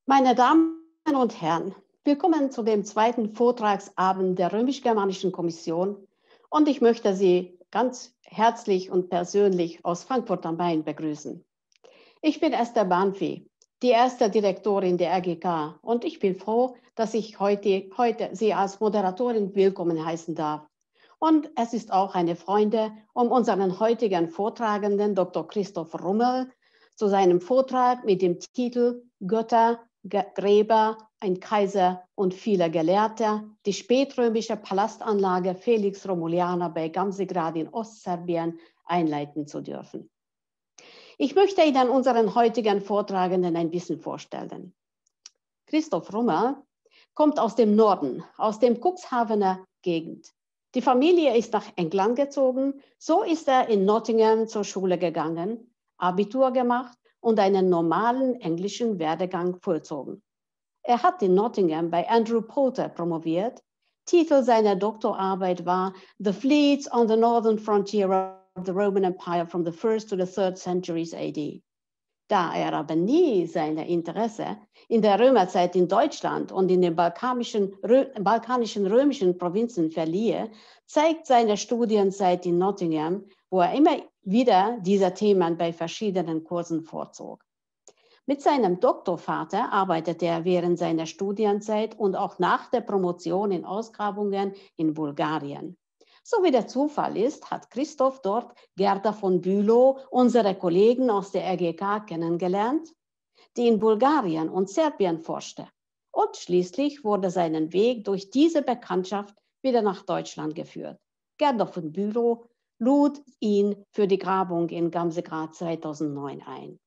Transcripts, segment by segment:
Meine Damen und Herren, willkommen zu dem zweiten Vortragsabend der Römisch-Germanischen Kommission und ich möchte Sie ganz herzlich und persönlich aus Frankfurt am Main begrüßen. Ich bin Esther Banfi, die erste Direktorin der RGK und ich bin froh, dass ich heute Sie als Moderatorin willkommen heißen darf. Und es ist auch eine Freude, um unseren heutigen Vortragenden, Dr. Christoph Rummel, zu seinem Vortrag mit dem Titel Götter, Gräber, ein Kaiser und viele Gelehrte, die spätrömische Palastanlage Felix Romuliana bei Gamzigrad in Ostserbien einleiten zu dürfen. Ich möchte Ihnen unseren heutigen Vortragenden ein bisschen vorstellen. Christoph Rummel kommt aus dem Norden, aus dem Cuxhavener Gegend. Die Familie ist nach England gezogen, so ist er in Nottingham zur Schule gegangen, Abitur gemacht und einen normalen englischen Werdegang vollzogen. Er hat in Nottingham bei Andrew Poulter promoviert. Titel seiner Doktorarbeit war The Fleets on the Northern Frontier of the Roman Empire from the 1st to the 3rd centuries AD. Da er aber nie sein Interesse in der Römerzeit in Deutschland und in den balkanischen römischen Provinzen verlieh, zeigt seine Studienzeit in Nottingham, wo er immer wieder diese Themen bei verschiedenen Kursen vorzog. Mit seinem Doktorvater arbeitete er während seiner Studienzeit und auch nach der Promotion in Ausgrabungen in Bulgarien. So wie der Zufall ist, hat Christoph dort Gerda von Bülow, unsere Kollegen aus der RGK, kennengelernt, die in Bulgarien und Serbien forschte. Und schließlich wurde seinen Weg durch diese Bekanntschaft wieder nach Deutschland geführt. Gerda von Bülow lud ihn für die Grabung in Gamzigrad 2009 ein.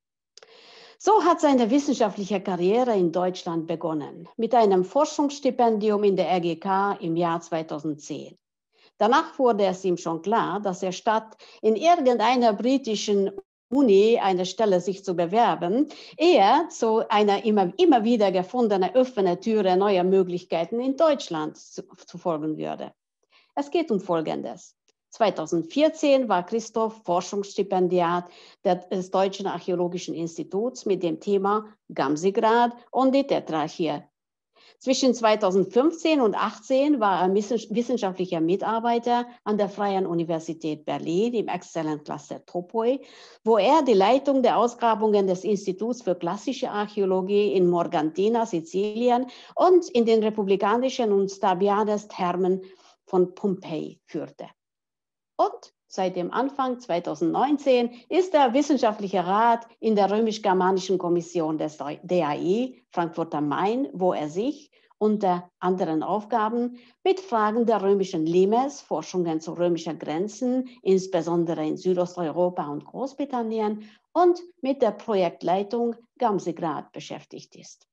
So hat seine wissenschaftliche Karriere in Deutschland begonnen, mit einem Forschungsstipendium in der RGK im Jahr 2010. Danach wurde es ihm schon klar, dass er statt in irgendeiner britischen Uni eine Stelle sich zu bewerben, eher zu einer immer wieder gefundenen offenen Türe neuer Möglichkeiten in Deutschland zu folgen würde. Es geht um Folgendes. 2014 war Christoph Forschungsstipendiat des Deutschen Archäologischen Instituts mit dem Thema Gamzigrad und die Tetrarchie. Zwischen 2015 und 2018 war er wissenschaftlicher Mitarbeiter an der Freien Universität Berlin im Exzellenzcluster Topoi, wo er die Leitung der Ausgrabungen des Instituts für klassische Archäologie in Morgantina, Sizilien und in den republikanischen und Stabianes-Thermen von Pompeji führte. Und seit dem Anfang 2019 ist er wissenschaftlicher Rat in der Römisch-Germanischen Kommission des DAI Frankfurt am Main, wo er sich unter anderen Aufgaben mit Fragen der römischen Limes, Forschungen zu römischen Grenzen, insbesondere in Südosteuropa und Großbritannien, und mit der Projektleitung Gamzigrad beschäftigt ist.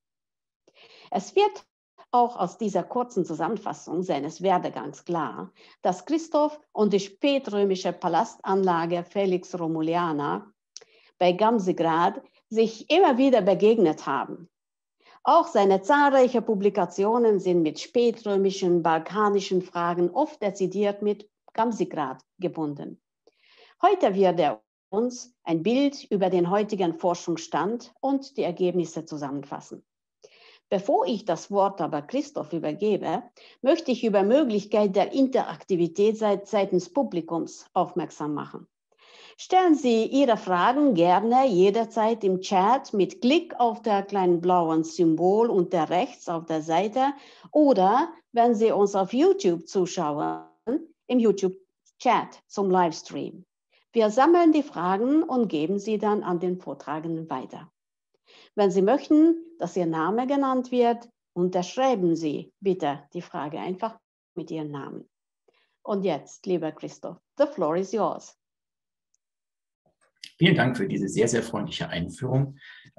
Es wird auch aus dieser kurzen Zusammenfassung seines Werdegangs klar, dass Christoph und die spätrömische Palastanlage Felix Romuliana bei Gamzigrad sich immer wieder begegnet haben. Auch seine zahlreichen Publikationen sind mit spätrömischen, balkanischen Fragen oft dezidiert mit Gamzigrad gebunden. Heute wird er uns ein Bild über den heutigen Forschungsstand und die Ergebnisse zusammenfassen. Bevor ich das Wort aber Christoph übergebe, möchte ich über Möglichkeit der Interaktivität seitens Publikums aufmerksam machen. Stellen Sie Ihre Fragen gerne jederzeit im Chat mit Klick auf das kleine blaue Symbol unten rechts auf der Seite oder wenn Sie uns auf YouTube zuschauen, im YouTube-Chat zum Livestream. Wir sammeln die Fragen und geben sie dann an den Vortragenden weiter. Wenn Sie möchten, dass Ihr Name genannt wird, unterschreiben Sie bitte die Frage einfach mit Ihrem Namen. Und jetzt, lieber Christoph, the floor is yours. Vielen Dank für diese sehr, sehr freundliche Einführung.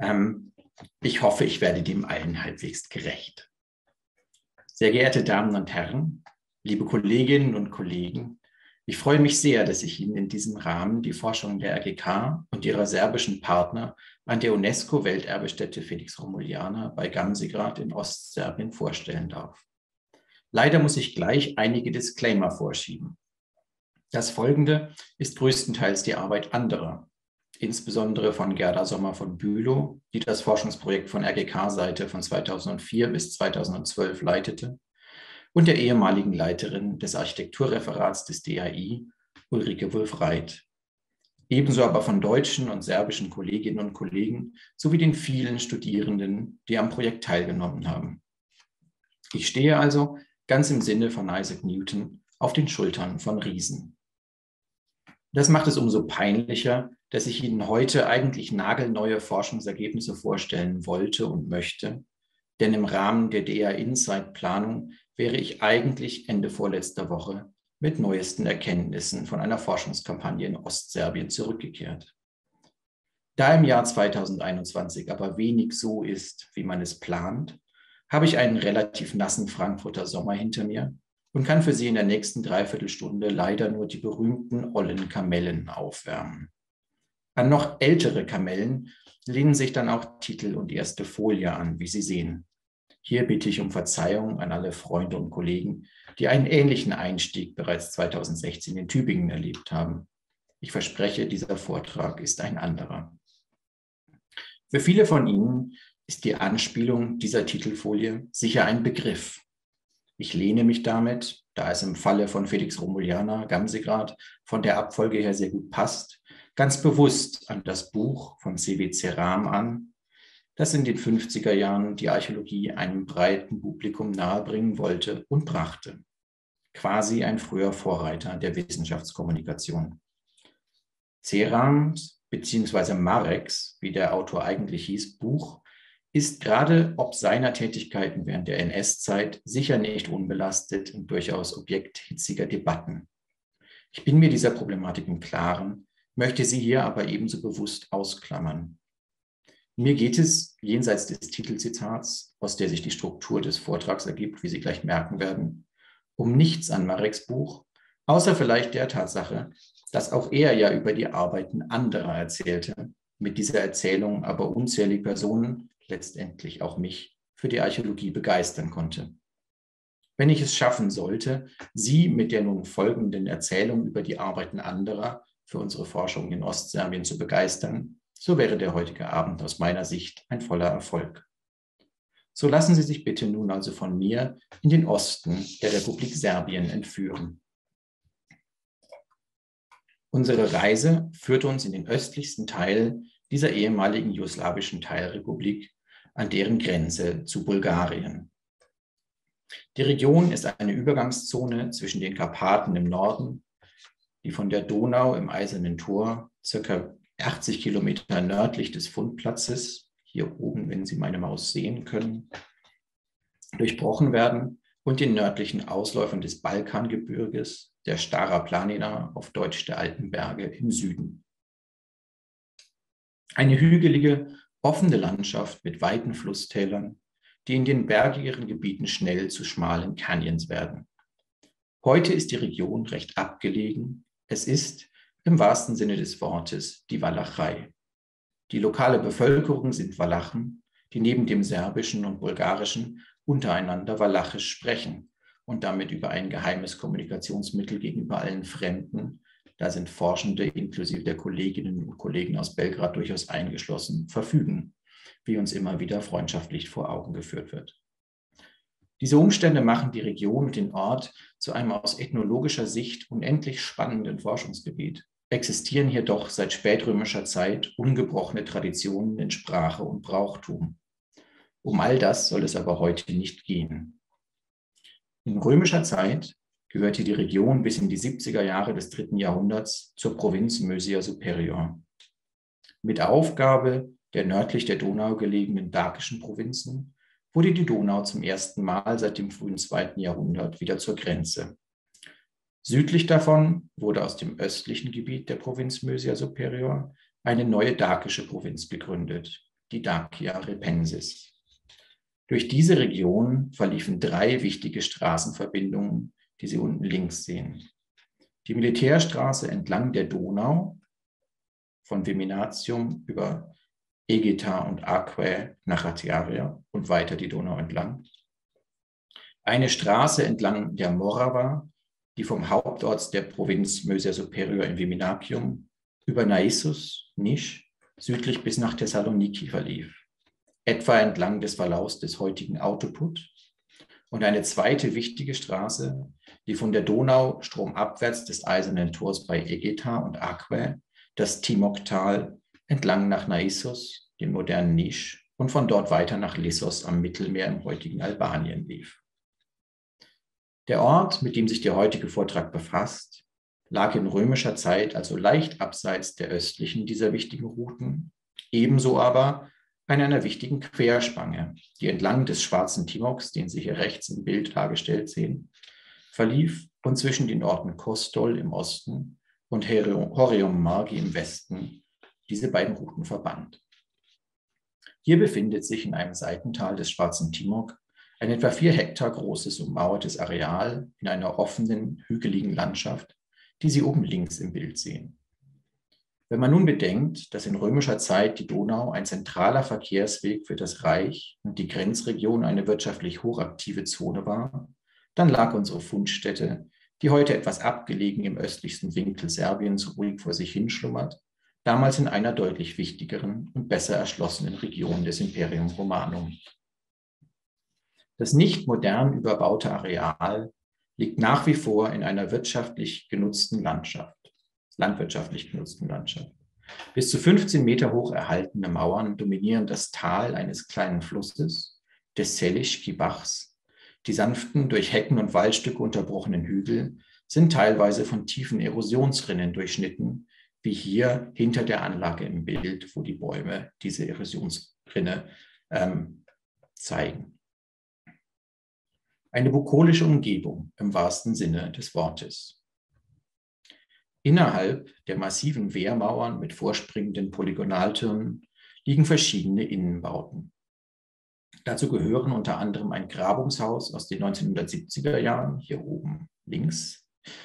Ich hoffe, ich werde dem allen halbwegs gerecht. Sehr geehrte Damen und Herren, liebe Kolleginnen und Kollegen, ich freue mich sehr, dass ich Ihnen in diesem Rahmen die Forschung der RGK und ihrer serbischen Partner an der UNESCO-Welterbestätte Felix Romuliana bei Gamzigrad in Ostserbien vorstellen darf. Leider muss ich gleich einige Disclaimer vorschieben. Das Folgende ist größtenteils die Arbeit anderer. insbesondere von Gerda Sommer von Bülow, die das Forschungsprojekt von RGK-Seite von 2004 bis 2012 leitete, und der ehemaligen Leiterin des Architekturreferats des DAI, Ulrike Wulff-Reit. Ebenso aber von deutschen und serbischen Kolleginnen und Kollegen sowie den vielen Studierenden, die am Projekt teilgenommen haben. Ich stehe also, ganz im Sinne von Isaac Newton, auf den Schultern von Riesen. Das macht es umso peinlicher, dass ich Ihnen heute eigentlich nagelneue Forschungsergebnisse vorstellen wollte und möchte, denn im Rahmen der DA Insight-Planung wäre ich eigentlich Ende vorletzter Woche mit neuesten Erkenntnissen von einer Forschungskampagne in Ostserbien zurückgekehrt. Da im Jahr 2021 aber wenig so ist, wie man es plant, habe ich einen relativ nassen Frankfurter Sommer hinter mir und kann für Sie in der nächsten Dreiviertelstunde leider nur die berühmten ollen Kamellen aufwärmen. An noch ältere Kamellen lehnen sich dann auch Titel und erste Folie an, wie Sie sehen. Hier bitte ich um Verzeihung an alle Freunde und Kollegen, die einen ähnlichen Einstieg bereits 2016 in Tübingen erlebt haben. Ich verspreche, dieser Vortrag ist ein anderer. Für viele von Ihnen ist die Anspielung dieser Titelfolie sicher ein Begriff. Ich lehne mich damit, da es im Falle von Felix Romuliana Gamsegrad von der Abfolge her sehr gut passt, ganz bewusst an das Buch von C.W. Ceram an, das in den 50er Jahren die Archäologie einem breiten Publikum nahebringen wollte und brachte. Quasi ein früher Vorreiter der Wissenschaftskommunikation. Cerams bzw. Mareks, wie der Autor eigentlich hieß, Buch, ist gerade ob seiner Tätigkeiten während der NS-Zeit sicher nicht unbelastet und durchaus Objekt hitziger Debatten. Ich bin mir dieser Problematik im Klaren, möchte sie hier aber ebenso bewusst ausklammern. Mir geht es, jenseits des Titelzitats, aus der sich die Struktur des Vortrags ergibt, wie Sie gleich merken werden, um nichts an Mareks Buch, außer vielleicht der Tatsache, dass auch er ja über die Arbeiten anderer erzählte, mit dieser Erzählung aber unzählige Personen, letztendlich auch mich, für die Archäologie begeistern konnte. Wenn ich es schaffen sollte, Sie mit der nun folgenden Erzählung über die Arbeiten anderer für unsere Forschung in Ostserbien zu begeistern, so wäre der heutige Abend aus meiner Sicht ein voller Erfolg. So lassen Sie sich bitte nun also von mir in den Osten der Republik Serbien entführen. Unsere Reise führt uns in den östlichsten Teil dieser ehemaligen jugoslawischen Teilrepublik, an deren Grenze zu Bulgarien. Die Region ist eine Übergangszone zwischen den Karpaten im Norden, die von der Donau im Eisernen Tor ca. 80 Kilometer nördlich des Fundplatzes, hier oben, wenn Sie meine Maus sehen können, durchbrochen werden, und den nördlichen Ausläufern des Balkangebirges, der Stara Planina, auf Deutsch der Alpenberge im Süden. Eine hügelige, offene Landschaft mit weiten Flusstälern, die in den bergigeren Gebieten schnell zu schmalen Canyons werden. Heute ist die Region recht abgelegen. Es ist, im wahrsten Sinne des Wortes, die Walachei. Die lokale Bevölkerung sind Walachen, die neben dem Serbischen und Bulgarischen untereinander Walachisch sprechen und damit über ein geheimes Kommunikationsmittel gegenüber allen Fremden, da sind Forschende inklusive der Kolleginnen und Kollegen aus Belgrad durchaus eingeschlossen, verfügen, wie uns immer wieder freundschaftlich vor Augen geführt wird. Diese Umstände machen die Region und den Ort zu einem aus ethnologischer Sicht unendlich spannenden Forschungsgebiet. Existieren hier doch seit spätrömischer Zeit ungebrochene Traditionen in Sprache und Brauchtum. Um all das soll es aber heute nicht gehen. In römischer Zeit gehörte die Region bis in die 70er Jahre des 3. Jahrhunderts zur Provinz Mösia Superior. Mit der Aufgabe der nördlich der Donau gelegenen dakischen Provinzen wurde die Donau zum ersten Mal seit dem frühen 2. Jahrhundert wieder zur Grenze. Südlich davon wurde aus dem östlichen Gebiet der Provinz Mösia Superior eine neue dakische Provinz gegründet, die Dacia Repensis. Durch diese Region verliefen 3 wichtige Straßenverbindungen, die Sie unten links sehen. Die Militärstraße entlang der Donau, von Viminatium über Egeta und Aquae nach Ratiaria und weiter die Donau entlang. Eine Straße entlang der Morava, die vom Hauptort der Provinz Mösia Superior in Viminacium über Naissus, Nisch, südlich bis nach Thessaloniki verlief, etwa entlang des Verlaufs des heutigen Autoput, und eine zweite wichtige Straße, die von der Donau stromabwärts des Eisernen Tors bei Egeta und Aquae, das Timoktal, entlang nach Naissus, dem modernen Nisch, und von dort weiter nach Lissos am Mittelmeer im heutigen Albanien lief. Der Ort, mit dem sich der heutige Vortrag befasst, lag in römischer Zeit also leicht abseits der östlichen dieser wichtigen Routen, ebenso aber an einer wichtigen Querspange, die entlang des schwarzen Timoks, den Sie hier rechts im Bild dargestellt sehen, verlief und zwischen den Orten Kostol im Osten und Horium Margi im Westen diese beiden Routen verband. Hier befindet sich in einem Seitental des schwarzen Timok ein etwa 4 Hektar großes ummauertes Areal in einer offenen, hügeligen Landschaft, die Sie oben links im Bild sehen. Wenn man nun bedenkt, dass in römischer Zeit die Donau ein zentraler Verkehrsweg für das Reich und die Grenzregion eine wirtschaftlich hochaktive Zone war, dann lag unsere Fundstätte, die heute etwas abgelegen im östlichsten Winkel Serbiens ruhig vor sich hinschlummert, damals in einer deutlich wichtigeren und besser erschlossenen Region des Imperium Romanum. Das nicht modern überbaute Areal liegt nach wie vor in einer landwirtschaftlich genutzten Landschaft. Bis zu 15 Meter hoch erhaltene Mauern dominieren das Tal eines kleinen Flusses, des Selischki-Bachs. Die sanften, durch Hecken und Waldstücke unterbrochenen Hügel sind teilweise von tiefen Erosionsrinnen durchschnitten, wie hier hinter der Anlage im Bild, wo die Bäume diese Erosionsrinne zeigen. Eine bukolische Umgebung im wahrsten Sinne des Wortes. Innerhalb der massiven Wehrmauern mit vorspringenden Polygonaltürmen liegen verschiedene Innenbauten. Dazu gehören unter anderem ein Grabungshaus aus den 1970er Jahren, hier oben links,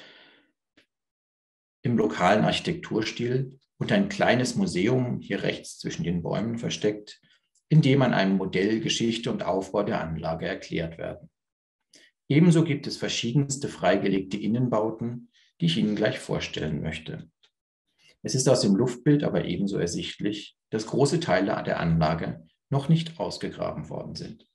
im lokalen Architekturstil und ein kleines Museum, hier rechts zwischen den Bäumen versteckt, in dem an einem Modell Geschichte und Aufbau der Anlage erklärt werden. Ebenso gibt es verschiedenste freigelegte Innenbauten, die ich Ihnen gleich vorstellen möchte. Es ist aus dem Luftbild aber ebenso ersichtlich, dass große Teile der Anlage noch nicht ausgegraben worden sind.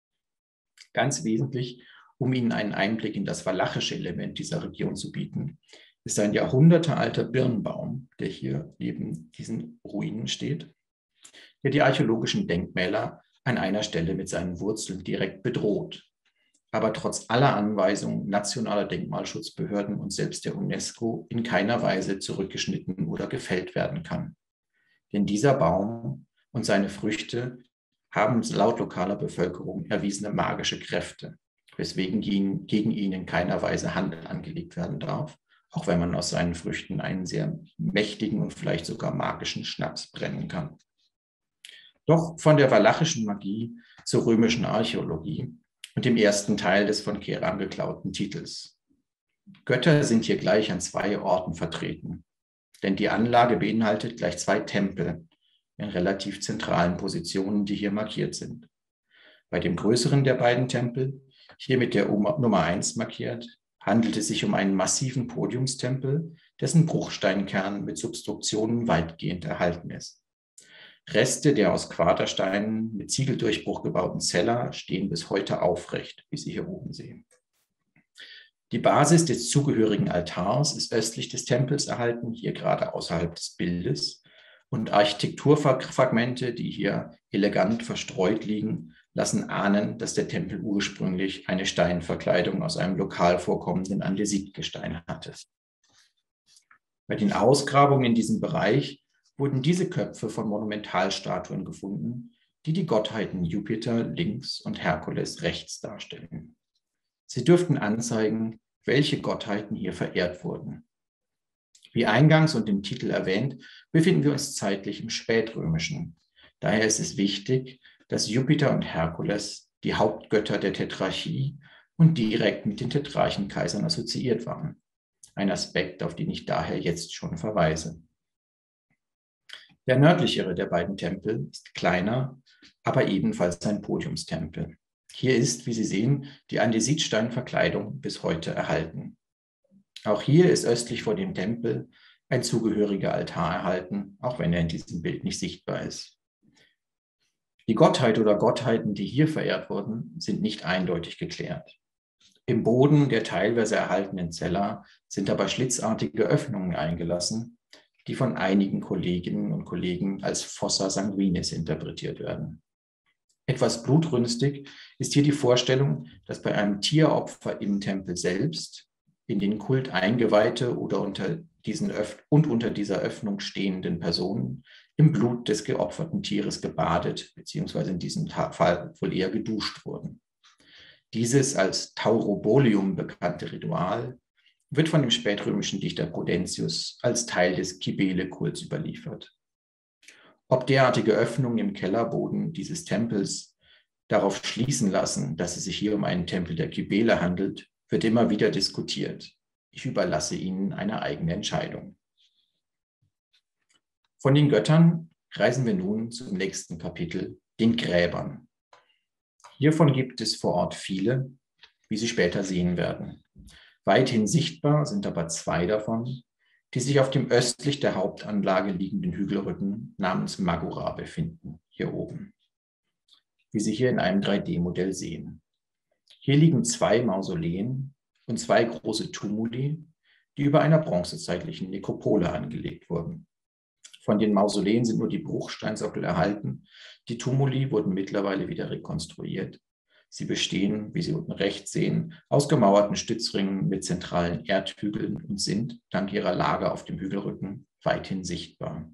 Ganz wesentlich, um Ihnen einen Einblick in das walachische Element dieser Region zu bieten, ist ein jahrhundertealter Birnbaum, der hier neben diesen Ruinen steht, der die archäologischen Denkmäler an einer Stelle mit seinen Wurzeln direkt bedroht, aber trotz aller Anweisungen nationaler Denkmalschutzbehörden und selbst der UNESCO in keiner Weise zurückgeschnitten oder gefällt werden kann. Denn dieser Baum und seine Früchte haben laut lokaler Bevölkerung erwiesene magische Kräfte, weswegen gegen ihn in keiner Weise Handel angelegt werden darf, auch wenn man aus seinen Früchten einen sehr mächtigen und vielleicht sogar magischen Schnaps brennen kann. Doch von der walachischen Magie zur römischen Archäologie und dem ersten Teil des von Keram geklauten Titels. Götter sind hier gleich an 2 Orten vertreten, denn die Anlage beinhaltet gleich 2 Tempel in relativ zentralen Positionen, die hier markiert sind. Bei dem größeren der beiden Tempel, hier mit der Nummer 1 markiert, handelt es sich um einen massiven Podiumstempel, dessen Bruchsteinkern mit Substruktionen weitgehend erhalten ist. Reste der aus Quadersteinen mit Ziegeldurchbruch gebauten Cella stehen bis heute aufrecht, wie Sie hier oben sehen. Die Basis des zugehörigen Altars ist östlich des Tempels erhalten, hier gerade außerhalb des Bildes. Und Architekturfragmente, die hier elegant verstreut liegen, lassen ahnen, dass der Tempel ursprünglich eine Steinverkleidung aus einem lokal vorkommenden Andesitgestein hatte. Bei den Ausgrabungen in diesem Bereich wurden diese Köpfe von Monumentalstatuen gefunden, die die Gottheiten Jupiter links und Herkules rechts darstellen. Sie dürften anzeigen, welche Gottheiten hier verehrt wurden. Wie eingangs und im Titel erwähnt, befinden wir uns zeitlich im Spätrömischen. Daher ist es wichtig, dass Jupiter und Herkules die Hauptgötter der Tetrarchie und direkt mit den Tetrarchenkaisern assoziiert waren. Ein Aspekt, auf den ich daher jetzt schon verweise. Der nördlichere der beiden Tempel ist kleiner, aber ebenfalls ein Podiumstempel. Hier ist, wie Sie sehen, die Andesitsteinverkleidung bis heute erhalten. Auch hier ist östlich vor dem Tempel ein zugehöriger Altar erhalten, auch wenn er in diesem Bild nicht sichtbar ist. Die Gottheit oder Gottheiten, die hier verehrt wurden, sind nicht eindeutig geklärt. Im Boden der teilweise erhaltenen Cella sind dabei schlitzartige Öffnungen eingelassen, die von einigen Kolleginnen und Kollegen als Fossa sanguinis interpretiert werden. Etwas blutrünstig ist hier die Vorstellung, dass bei einem Tieropfer im Tempel selbst in den Kult eingeweihte oder unter dieser Öffnung stehenden Personen im Blut des geopferten Tieres gebadet bzw. in diesem Fall wohl eher geduscht wurden. Dieses als Taurobolium bekannte Ritual wird von dem spätrömischen Dichter Prudentius als Teil des Kybele-Kults überliefert. Ob derartige Öffnungen im Kellerboden dieses Tempels darauf schließen lassen, dass es sich hier um einen Tempel der Kybele handelt, wird immer wieder diskutiert. Ich überlasse Ihnen eine eigene Entscheidung. Von den Göttern reisen wir nun zum nächsten Kapitel, den Gräbern. Hiervon gibt es vor Ort viele, wie Sie später sehen werden. Weithin sichtbar sind aber zwei davon, die sich auf dem östlich der Hauptanlage liegenden Hügelrücken namens Magura befinden, hier oben, wie Sie hier in einem 3D-Modell sehen. Hier liegen zwei Mausoleen und zwei große Tumuli, die über einer bronzezeitlichen Nekropole angelegt wurden. Von den Mausoleen sind nur die Bruchsteinsockel erhalten. Die Tumuli wurden mittlerweile wieder rekonstruiert. Sie bestehen, wie Sie unten rechts sehen, aus gemauerten Stützringen mit zentralen Erdhügeln und sind, dank ihrer Lage auf dem Hügelrücken, weithin sichtbar.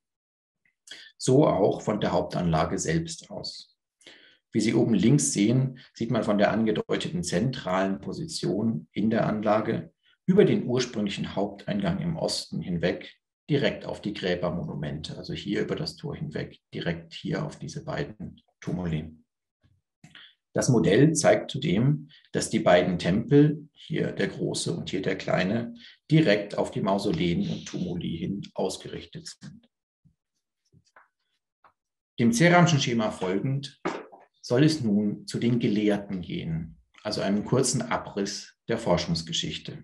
So auch von der Hauptanlage selbst aus. Wie Sie oben links sehen, sieht man von der angedeuteten zentralen Position in der Anlage über den ursprünglichen Haupteingang im Osten hinweg direkt auf die Gräbermonumente, also hier über das Tor hinweg, direkt hier auf diese beiden Tumuli. Das Modell zeigt zudem, dass die beiden Tempel, hier der große und hier der kleine, direkt auf die Mausoleen und Tumuli hin ausgerichtet sind. Dem Ceramschen Schema folgend soll es nun zu den Gelehrten gehen, also einem kurzen Abriss der Forschungsgeschichte.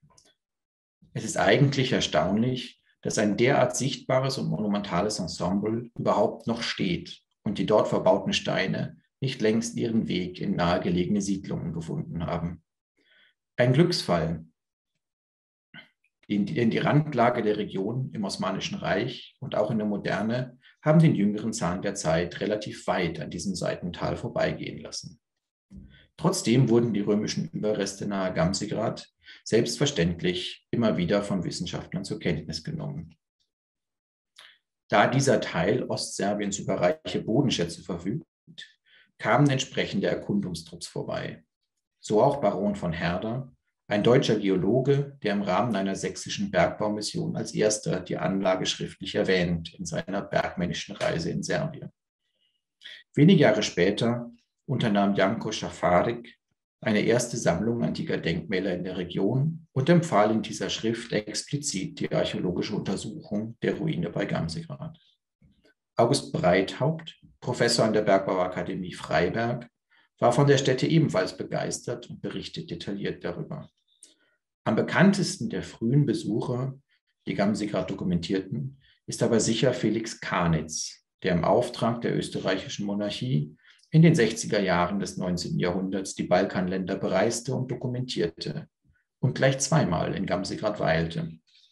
Es ist eigentlich erstaunlich, dass ein derart sichtbares und monumentales Ensemble überhaupt noch steht und die dort verbauten Steine nicht längst ihren Weg in nahegelegene Siedlungen gefunden haben. Ein Glücksfall, denn die Randlage der Region im Osmanischen Reich und auch in der Moderne haben den jüngeren Zahn der Zeit relativ weit an diesem Seitental vorbeigehen lassen. Trotzdem wurden die römischen Überreste nahe Gamzigrad selbstverständlich immer wieder von Wissenschaftlern zur Kenntnis genommen. Da dieser Teil Ostserbiens über reiche Bodenschätze verfügt, kamen entsprechende Erkundungstrupps vorbei. So auch Baron von Herder, ein deutscher Geologe, der im Rahmen einer sächsischen Bergbaumission als erster die Anlage schriftlich erwähnt in seiner bergmännischen Reise in Serbien. Wenige Jahre später unternahm Janko Šafárik eine erste Sammlung antiker Denkmäler in der Region und empfahl in dieser Schrift explizit die archäologische Untersuchung der Ruine bei Gamzigrad. August Breithaupt, Professor an der Bergbauakademie Freiberg, war von der Stätte ebenfalls begeistert und berichtet detailliert darüber. Am bekanntesten der frühen Besucher, die Gamzigrad dokumentierten, ist aber sicher Felix Kanitz, der im Auftrag der österreichischen Monarchie in den 60er Jahren des 19. Jahrhunderts die Balkanländer bereiste und dokumentierte und gleich zweimal in Gamzigrad weilte.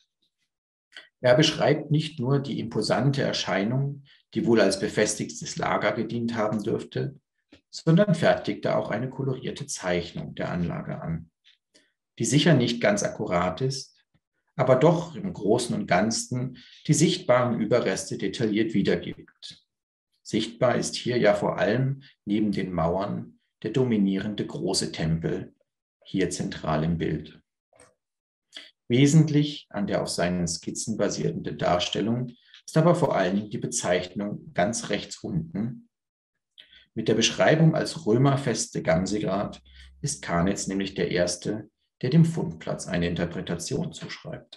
Er beschreibt nicht nur die imposante Erscheinung, die wohl als befestigtes Lager gedient haben dürfte, sondern fertigte auch eine kolorierte Zeichnung der Anlage an, die sicher nicht ganz akkurat ist, aber doch im Großen und Ganzen die sichtbaren Überreste detailliert wiedergibt. Sichtbar ist hier ja vor allem neben den Mauern der dominierende große Tempel, hier zentral im Bild. Wesentlich an der auf seinen Skizzen basierenden Darstellung ist aber vor allem die Bezeichnung ganz rechts unten. Mit der Beschreibung als Römerfeste Gamzigrad ist Kanitz nämlich der Erste, der dem Fundplatz eine Interpretation zuschreibt.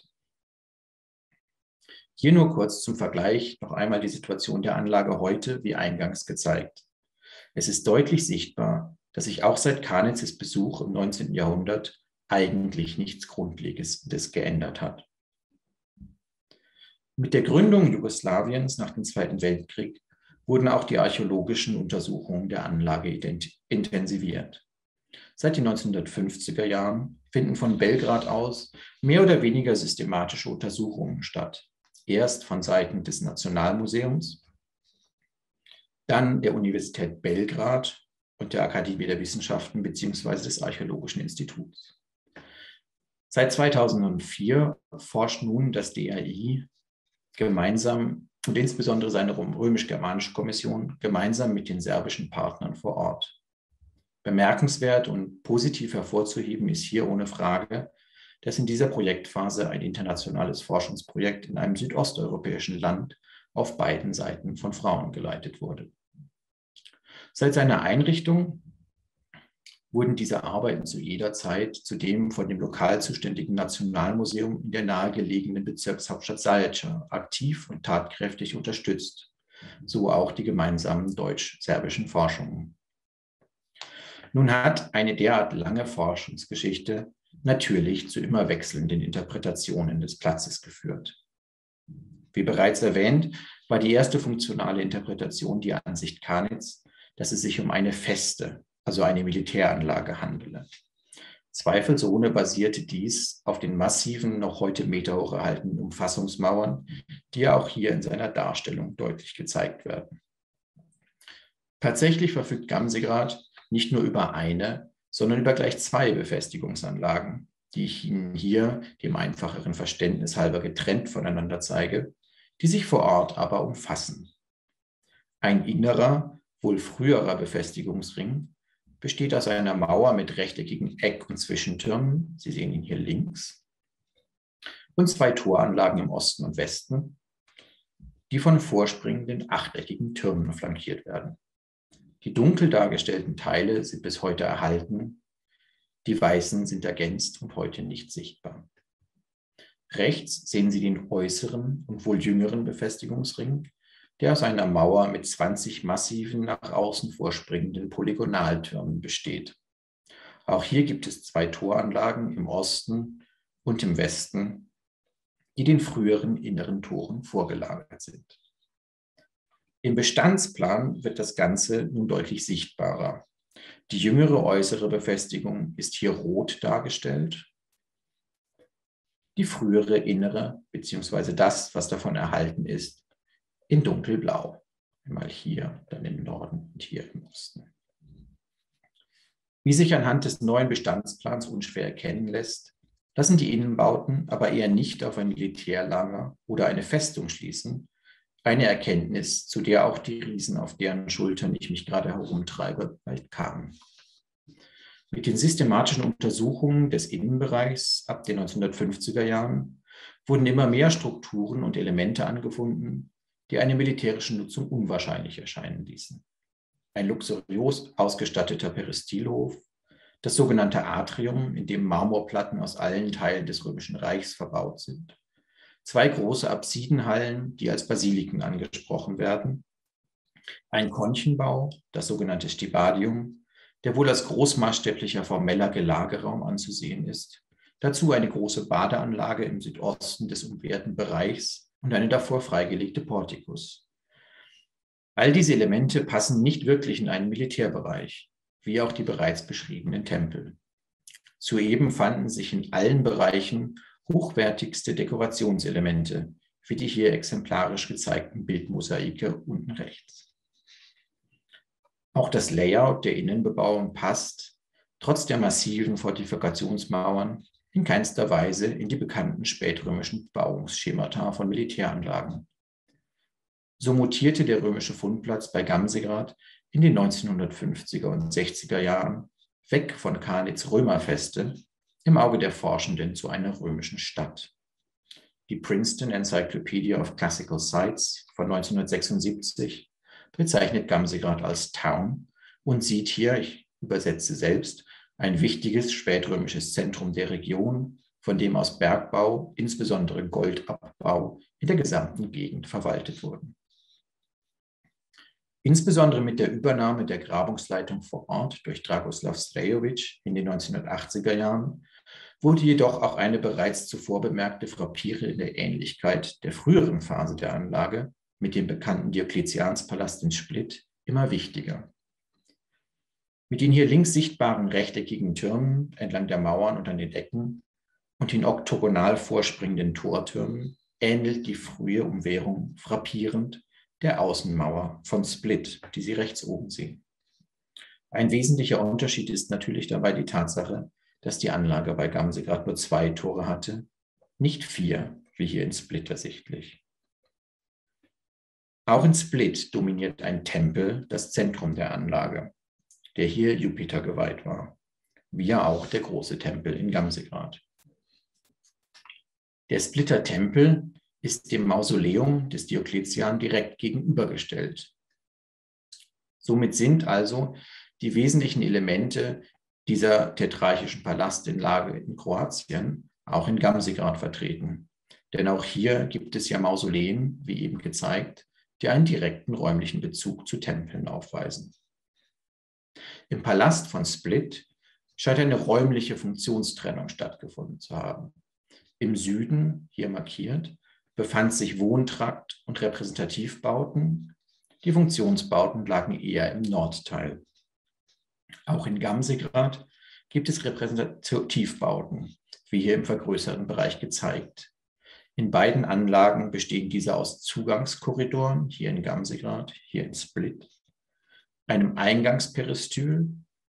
Hier nur kurz zum Vergleich noch einmal die Situation der Anlage heute, wie eingangs gezeigt. Es ist deutlich sichtbar, dass sich auch seit Kanitzes Besuch im 19. Jahrhundert eigentlich nichts Grundlegendes geändert hat. Mit der Gründung Jugoslawiens nach dem Zweiten Weltkrieg wurden auch die archäologischen Untersuchungen der Anlage intensiviert. Seit den 1950er Jahren finden von Belgrad aus mehr oder weniger systematische Untersuchungen statt. Erst von Seiten des Nationalmuseums, dann der Universität Belgrad und der Akademie der Wissenschaften bzw. des Archäologischen Instituts. Seit 2004 forscht nun das DAI gemeinsam und insbesondere seine römisch-germanische Kommission gemeinsam mit den serbischen Partnern vor Ort. Bemerkenswert und positiv hervorzuheben ist hier ohne Frage, dass in dieser Projektphase ein internationales Forschungsprojekt in einem südosteuropäischen Land auf beiden Seiten von Frauen geleitet wurde. Seit seiner Einrichtung wurden diese Arbeiten zu jeder Zeit zudem von dem lokal zuständigen Nationalmuseum in der nahegelegenen Bezirkshauptstadt Zaječar aktiv und tatkräftig unterstützt, so auch die gemeinsamen deutsch-serbischen Forschungen. Nun hat eine derart lange Forschungsgeschichte natürlich zu immer wechselnden Interpretationen des Platzes geführt. Wie bereits erwähnt, war die erste funktionale Interpretation die Ansicht Kanitz, dass es sich um eine Feste, also eine Militäranlage handele. Zweifelsohne basierte dies auf den massiven, noch heute meterhoch erhaltenen Umfassungsmauern, die ja auch hier in seiner Darstellung deutlich gezeigt werden. Tatsächlich verfügt Gamzigrad nicht nur über eine, sondern über gleich zwei Befestigungsanlagen, die ich Ihnen hier dem einfacheren Verständnis halber getrennt voneinander zeige, die sich vor Ort aber umfassen. Ein innerer, wohl früherer Befestigungsring besteht aus einer Mauer mit rechteckigen Eck- und Zwischentürmen, Sie sehen ihn hier links, und zwei Toranlagen im Osten und Westen, die von vorspringenden achteckigen Türmen flankiert werden. Die dunkel dargestellten Teile sind bis heute erhalten, die weißen sind ergänzt und heute nicht sichtbar. Rechts sehen Sie den äußeren und wohl jüngeren Befestigungsring, der aus einer Mauer mit 20 massiven, nach außen vorspringenden Polygonaltürmen besteht. Auch hier gibt es zwei Toranlagen im Osten und im Westen, die den früheren inneren Toren vorgelagert sind. Im Bestandsplan wird das Ganze nun deutlich sichtbarer. Die jüngere äußere Befestigung ist hier rot dargestellt. Die frühere innere, beziehungsweise das, was davon erhalten ist, in dunkelblau. Einmal hier, dann im Norden und hier im Osten. Wie sich anhand des neuen Bestandsplans unschwer erkennen lässt, lassen die Innenbauten aber eher nicht auf ein Militärlager oder eine Festung schließen. Eine Erkenntnis, zu der auch die Riesen, auf deren Schultern ich mich gerade herumtreibe, bald kamen. Mit den systematischen Untersuchungen des Innenbereichs ab den 1950er Jahren wurden immer mehr Strukturen und Elemente angefunden, die eine militärische Nutzung unwahrscheinlich erscheinen ließen. Ein luxuriös ausgestatteter Peristilhof, das sogenannte Atrium, in dem Marmorplatten aus allen Teilen des Römischen Reichs verbaut sind, zwei große Apsidenhallen, die als Basiliken angesprochen werden, ein Konchenbau, das sogenannte Stibadium, der wohl als großmaßstäblicher formeller Gelageraum anzusehen ist, dazu eine große Badeanlage im Südosten des umwehrten Bereichs und eine davor freigelegte Portikus. All diese Elemente passen nicht wirklich in einen Militärbereich, wie auch die bereits beschriebenen Tempel. Soeben fanden sich in allen Bereichen hochwertigste Dekorationselemente, wie die hier exemplarisch gezeigten Bildmosaike unten rechts. Auch das Layout der Innenbebauung passt, trotz der massiven Fortifikationsmauern, in keinster Weise in die bekannten spätrömischen Bebauungsschemata von Militäranlagen. So mutierte der römische Fundplatz bei Gamzigrad in den 1950er und 60er Jahren weg von Kanitz Römerfeste im Auge der Forschenden zu einer römischen Stadt. Die Princeton Encyclopedia of Classical Sites von 1976 bezeichnet Gamzigrad als Town und sieht hier, ich übersetze selbst, ein wichtiges spätrömisches Zentrum der Region, von dem aus Bergbau, insbesondere Goldabbau, in der gesamten Gegend verwaltet wurden. Insbesondere mit der Übernahme der Grabungsleitung vor Ort durch Dragoslav Srejović in den 1980er Jahren wurde jedoch auch eine bereits zuvor bemerkte frappierende Ähnlichkeit der früheren Phase der Anlage mit dem bekannten Diokletianspalast in Split immer wichtiger. Mit den hier links sichtbaren rechteckigen Türmen entlang der Mauern und an den Decken und den oktogonal vorspringenden Tortürmen ähnelt die frühe Umwehrung frappierend der Außenmauer von Split, die Sie rechts oben sehen. Ein wesentlicher Unterschied ist natürlich dabei die Tatsache, dass die Anlage bei Gamsegrad nur 2 Tore hatte, nicht 4, wie hier in Split ersichtlich. Auch in Split dominiert ein Tempel das Zentrum der Anlage, der hier Jupiter geweiht war, wie ja auch der große Tempel in Gamsegrad. Der Splitter Tempel ist dem Mausoleum des Diokletian direkt gegenübergestellt. Somit sind also die wesentlichen Elemente dieser tetrarchischen Palastinlage in Kroatien auch in Gamsegrad vertreten. Denn auch hier gibt es ja Mausoleen, wie eben gezeigt, die einen direkten räumlichen Bezug zu Tempeln aufweisen. Im Palast von Split scheint eine räumliche Funktionstrennung stattgefunden zu haben. Im Süden, hier markiert, befand sich Wohntrakt und Repräsentativbauten. Die Funktionsbauten lagen eher im Nordteil. Auch in Gamsegrad gibt es Repräsentativbauten, wie hier im vergrößerten Bereich gezeigt. In beiden Anlagen bestehen diese aus Zugangskorridoren, hier in Gamsegrad, hier in Split, einem Eingangsperistyle,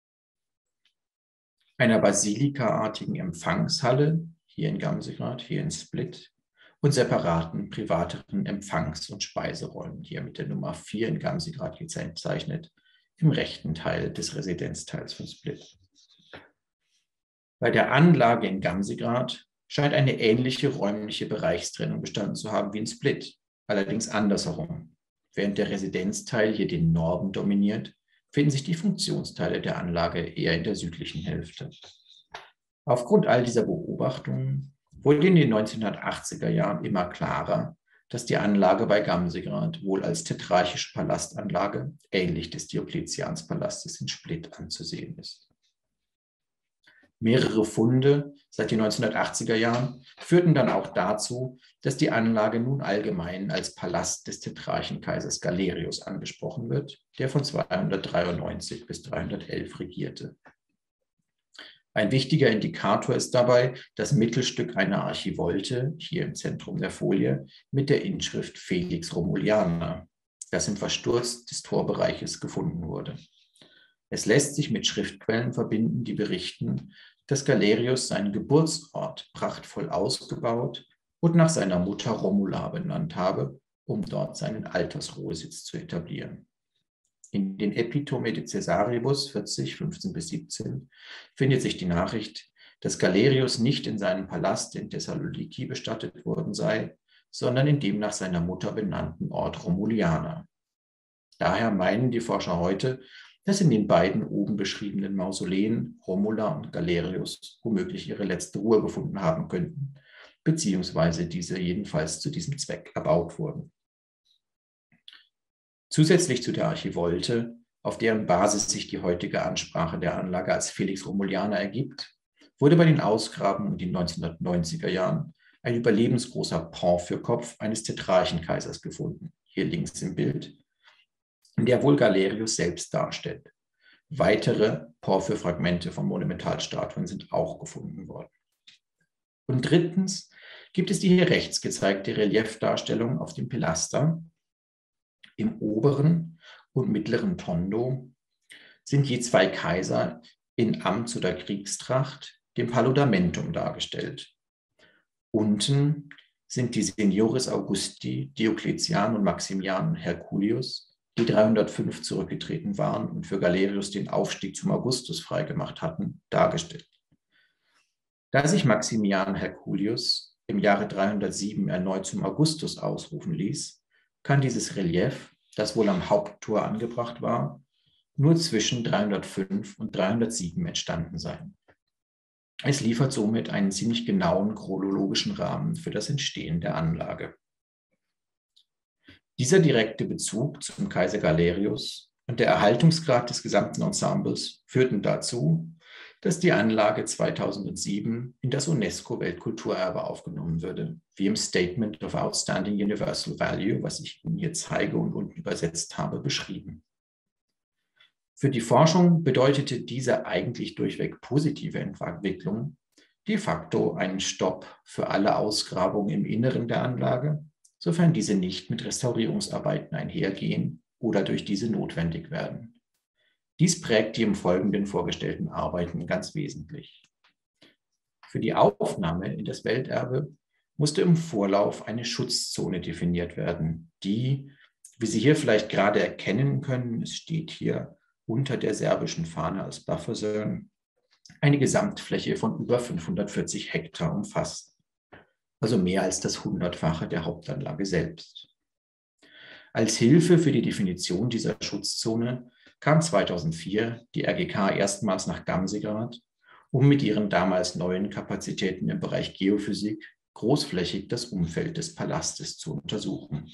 einer basilikaartigen Empfangshalle, hier in Gamsegrad, hier in Split, und separaten privateren Empfangs- und Speiseräumen, hier mit der Nummer 4 in Gamsegrad gezeichnet, im rechten Teil des Residenzteils von Split. Bei der Anlage in Gamsegrad scheint eine ähnliche räumliche Bereichstrennung bestanden zu haben wie in Split, allerdings andersherum. Während der Residenzteil hier den Norden dominiert, finden sich die Funktionsteile der Anlage eher in der südlichen Hälfte. Aufgrund all dieser Beobachtungen wurde in den 1980er Jahren immer klarer, dass die Anlage bei Gamsegrad wohl als tetrarchische Palastanlage ähnlich des Diokletianspalastes in Split anzusehen ist. Mehrere Funde seit den 1980er Jahren führten dann auch dazu, dass die Anlage nun allgemein als Palast des Tetrarchenkaisers Galerius angesprochen wird, der von 293 bis 311 regierte. Ein wichtiger Indikator ist dabei das Mittelstück einer Archivolte, hier im Zentrum der Folie, mit der Inschrift Felix Romuliana, das im Versturz des Torbereiches gefunden wurde. Es lässt sich mit Schriftquellen verbinden, die berichten, dass Galerius seinen Geburtsort prachtvoll ausgebaut und nach seiner Mutter Romula benannt habe, um dort seinen Altersruhesitz zu etablieren. In den Epitome de Caesaribus 40, 15 bis 17 findet sich die Nachricht, dass Galerius nicht in seinem Palast in Thessaloniki bestattet worden sei, sondern in dem nach seiner Mutter benannten Ort Romuliana. Daher meinen die Forscher heute, dass in den beiden oben beschriebenen Mausoleen Romula und Galerius womöglich ihre letzte Ruhe gefunden haben könnten, beziehungsweise diese jedenfalls zu diesem Zweck erbaut wurden. Zusätzlich zu der Archivolte, auf deren Basis sich die heutige Ansprache der Anlage als Felix Romuliana ergibt, wurde bei den Ausgrabungen in den 1990er Jahren ein überlebensgroßer Porphyrkopf eines Tetrarchenkaisers gefunden, hier links im Bild, der wohl Galerius selbst darstellt. Weitere Porphyrfragmente von Monumentalstatuen sind auch gefunden worden. Und drittens gibt es die hier rechts gezeigte Reliefdarstellung auf dem Pilaster. Im oberen und mittleren Tondo sind je 2 Kaiser in Amts- oder Kriegstracht, dem Paludamentum, dargestellt. Unten sind die Senioris Augusti, Diokletian und Maximian Herculius, die 305 zurückgetreten waren und für Galerius den Aufstieg zum Augustus freigemacht hatten, dargestellt. Da sich Maximian Herculius im Jahre 307 erneut zum Augustus ausrufen ließ, kann dieses Relief, das wohl am Haupttor angebracht war, nur zwischen 305 und 307 entstanden sein. Es liefert somit einen ziemlich genauen chronologischen Rahmen für das Entstehen der Anlage. Dieser direkte Bezug zum Kaiser Galerius und der Erhaltungsgrad des gesamten Ensembles führten dazu, dass die Anlage 2007 in das UNESCO-Weltkulturerbe aufgenommen würde, wie im Statement of Outstanding Universal Value, was ich Ihnen hier zeige und unten übersetzt habe, beschrieben. Für die Forschung bedeutete diese eigentlich durchweg positive Entwicklung de facto einen Stopp für alle Ausgrabungen im Inneren der Anlage, sofern diese nicht mit Restaurierungsarbeiten einhergehen oder durch diese notwendig werden. Dies prägt die im Folgenden vorgestellten Arbeiten ganz wesentlich. Für die Aufnahme in das Welterbe musste im Vorlauf eine Schutzzone definiert werden, die, wie Sie hier vielleicht gerade erkennen können, es steht hier unter der serbischen Fahne als Bufferzone, eine Gesamtfläche von über 540 Hektar umfasst, also mehr als das 100-fache der Hauptanlage selbst. Als Hilfe für die Definition dieser Schutzzone kam 2004 die RGK erstmals nach Gamsigrad, um mit ihren damals neuen Kapazitäten im Bereich Geophysik großflächig das Umfeld des Palastes zu untersuchen.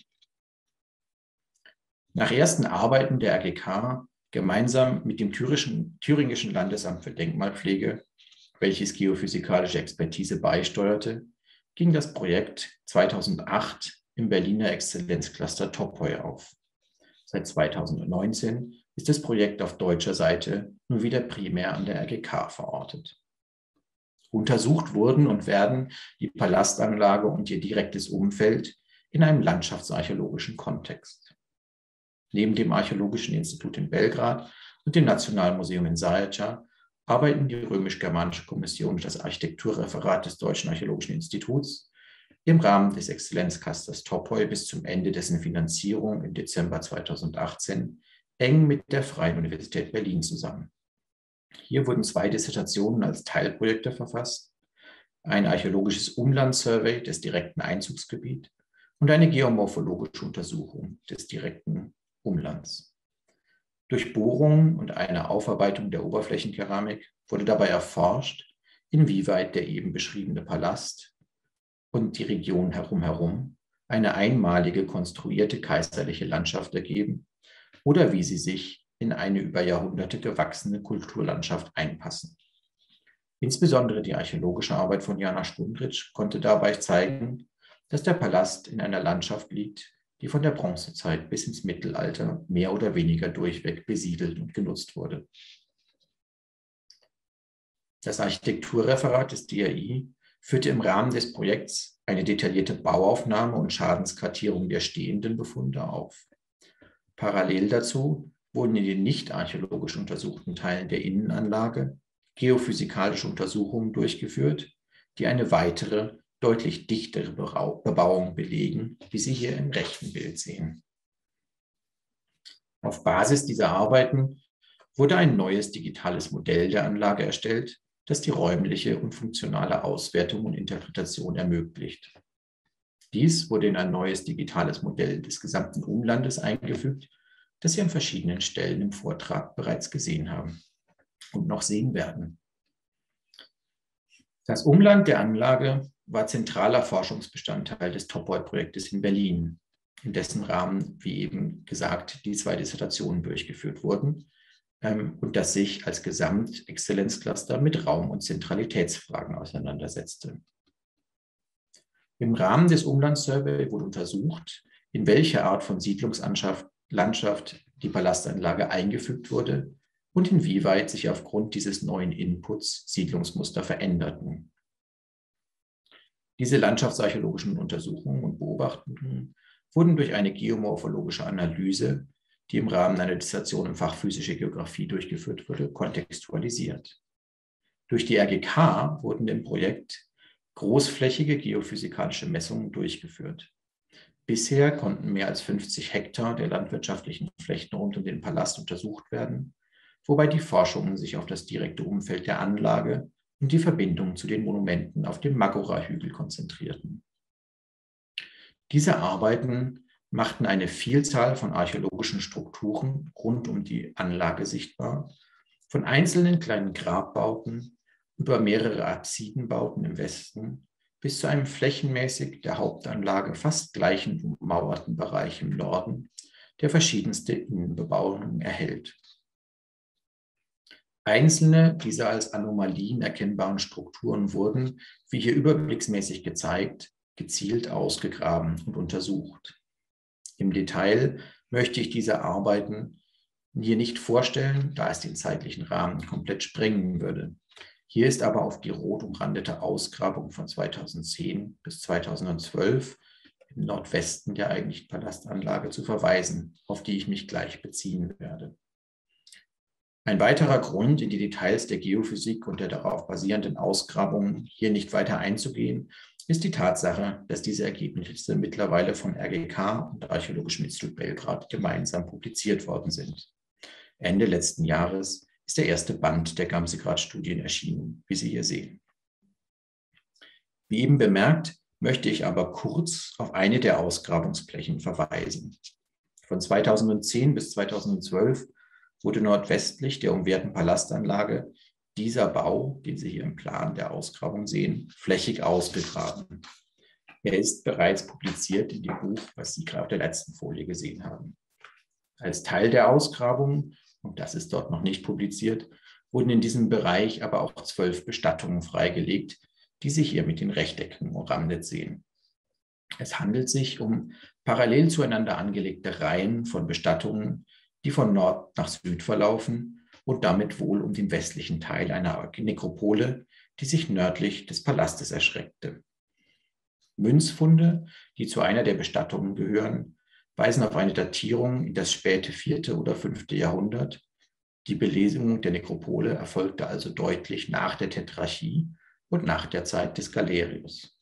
Nach ersten Arbeiten der RGK gemeinsam mit dem Thüringischen Landesamt für Denkmalpflege, welches geophysikalische Expertise beisteuerte, ging das Projekt 2008 im Berliner Exzellenzcluster Topoi auf. Seit 2019 ist das Projekt auf deutscher Seite nun wieder primär an der RGK verortet. Untersucht wurden und werden die Palastanlage und ihr direktes Umfeld in einem landschaftsarchäologischen Kontext. Neben dem Archäologischen Institut in Belgrad und dem Nationalen Museum in Zaječar arbeiten die Römisch-Germanische Kommission und das Architekturreferat des Deutschen Archäologischen Instituts im Rahmen des Exzellenzclusters Topoi bis zum Ende dessen Finanzierung im Dezember 2018 eng mit der Freien Universität Berlin zusammen. Hier wurden 2 Dissertationen als Teilprojekte verfasst, ein archäologisches Umlandsurvey des direkten Einzugsgebiets und eine geomorphologische Untersuchung des direkten Umlands. Durch Bohrungen und eine Aufarbeitung der Oberflächenkeramik wurde dabei erforscht, inwieweit der eben beschriebene Palast und die Region herum eine einmalige konstruierte kaiserliche Landschaft ergeben oder wie sie sich in eine über Jahrhunderte gewachsene Kulturlandschaft einpassen. Insbesondere die archäologische Arbeit von Jana Stundrich konnte dabei zeigen, dass der Palast in einer Landschaft liegt, die von der Bronzezeit bis ins Mittelalter mehr oder weniger durchweg besiedelt und genutzt wurde. Das Architekturreferat des DAI führte im Rahmen des Projekts eine detaillierte Bauaufnahme und Schadenskartierung der stehenden Befunde auf. Parallel dazu wurden in den nicht archäologisch untersuchten Teilen der Innenanlage geophysikalische Untersuchungen durchgeführt, die eine weitere, deutlich dichtere Bebauung belegen, wie Sie hier im rechten Bild sehen. Auf Basis dieser Arbeiten wurde ein neues digitales Modell der Anlage erstellt, das die räumliche und funktionale Auswertung und Interpretation ermöglicht. Dies wurde in ein neues digitales Modell des gesamten Umlandes eingefügt, das Sie an verschiedenen Stellen im Vortrag bereits gesehen haben und noch sehen werden. Das Umland der Anlage war zentraler Forschungsbestandteil des Topoi-Projektes in Berlin, in dessen Rahmen, wie eben gesagt, die 2 Dissertationen durchgeführt wurden und das sich als Gesamtexzellenzcluster mit Raum- und Zentralitätsfragen auseinandersetzte. Im Rahmen des Umlandsurvey wurde untersucht, in welche Art von Siedlungslandschaft die Palastanlage eingefügt wurde und inwieweit sich aufgrund dieses neuen Inputs Siedlungsmuster veränderten. Diese landschaftsarchäologischen Untersuchungen und Beobachtungen wurden durch eine geomorphologische Analyse, die im Rahmen einer Dissertation im Fach Physische Geographie durchgeführt wurde, kontextualisiert. Durch die RGK wurden im Projekt großflächige geophysikalische Messungen durchgeführt. Bisher konnten mehr als 50 Hektar der landwirtschaftlichen Flächen rund um den Palast untersucht werden, wobei die Forschungen sich auf das direkte Umfeld der Anlage und die Verbindung zu den Monumenten auf dem Magora-Hügel konzentrierten. Diese Arbeiten machten eine Vielzahl von archäologischen Strukturen rund um die Anlage sichtbar, von einzelnen kleinen Grabbauten über mehrere Apsidenbauten im Westen bis zu einem flächenmäßig der Hauptanlage fast gleichen ummauerten Bereich im Norden, der verschiedenste Innenbebauungen erhält. Einzelne dieser als Anomalien erkennbaren Strukturen wurden, wie hier überblicksmäßig gezeigt, gezielt ausgegraben und untersucht. Im Detail möchte ich diese Arbeiten hier nicht vorstellen, da es den zeitlichen Rahmen komplett sprengen würde. Hier ist aber auf die rot umrandete Ausgrabung von 2010 bis 2012 im Nordwesten der eigentlichen Palastanlage zu verweisen, auf die ich mich gleich beziehen werde. Ein weiterer Grund, in die Details der Geophysik und der darauf basierenden Ausgrabungen hier nicht weiter einzugehen, ist die Tatsache, dass diese Ergebnisse mittlerweile vom RGK und Archäologischem Institut Belgrad gemeinsam publiziert worden sind. Ende letzten Jahres ist der erste Band der Gamsegrad-Studien erschienen, wie Sie hier sehen. Wie eben bemerkt, möchte ich aber kurz auf eine der Ausgrabungsflächen verweisen. Von 2010 bis 2012 wurde nordwestlich der umwehrten Palastanlage dieser Bau, den Sie hier im Plan der Ausgrabung sehen, flächig ausgegraben. Er ist bereits publiziert in dem Buch, was Sie gerade auf der letzten Folie gesehen haben. Als Teil der Ausgrabung, und das ist dort noch nicht publiziert, wurden in diesem Bereich aber auch 12 Bestattungen freigelegt, die Sie hier mit den Rechtecken umrandet sehen. Es handelt sich um parallel zueinander angelegte Reihen von Bestattungen, die von Nord nach Süd verlaufen und damit wohl um den westlichen Teil einer Nekropole, die sich nördlich des Palastes erstreckte. Münzfunde, die zu einer der Bestattungen gehören, weisen auf eine Datierung in das späte 4. oder 5. Jahrhundert. Die Belesung der Nekropole erfolgte also deutlich nach der Tetrarchie und nach der Zeit des Galerius.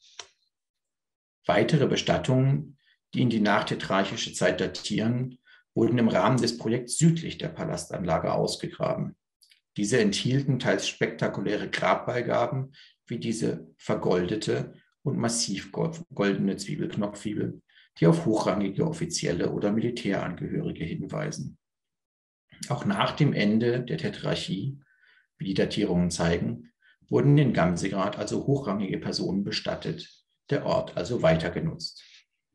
Weitere Bestattungen, die in die nachtetrarchische Zeit datieren, wurden im Rahmen des Projekts südlich der Palastanlage ausgegraben. Diese enthielten teils spektakuläre Grabbeigaben, wie diese vergoldete und massiv goldene Zwiebelknopfzwiebel, die auf hochrangige Offizielle oder Militärangehörige hinweisen. Auch nach dem Ende der Tetrarchie, wie die Datierungen zeigen, wurden in Gamsegrad also hochrangige Personen bestattet, der Ort also weiter genutzt.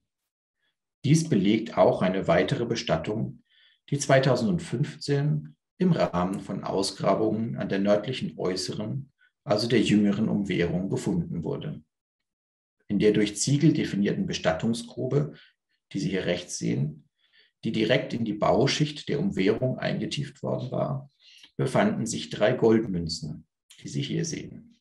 Dies belegt auch eine weitere Bestattung, die 2015 im Rahmen von Ausgrabungen an der nördlichen äußeren, also der jüngeren Umwehrung gefunden wurde. In der durch Ziegel definierten Bestattungsgrube, die Sie hier rechts sehen, die direkt in die Bauschicht der Umwehrung eingetieft worden war, befanden sich 3 Goldmünzen, die Sie hier sehen.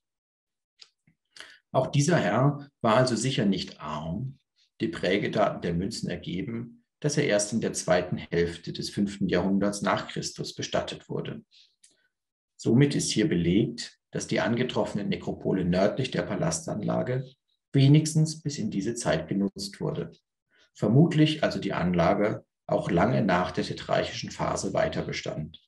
Auch dieser Herr war also sicher nicht arm. Die Prägedaten der Münzen ergeben, dass er erst in der zweiten Hälfte des 5. Jahrhunderts nach Christus bestattet wurde. Somit ist hier belegt, dass die angetroffene Nekropole nördlich der Palastanlage wenigstens bis in diese Zeit genutzt wurde. Vermutlich also die Anlage auch lange nach der tetrarchischen Phase weiter bestand.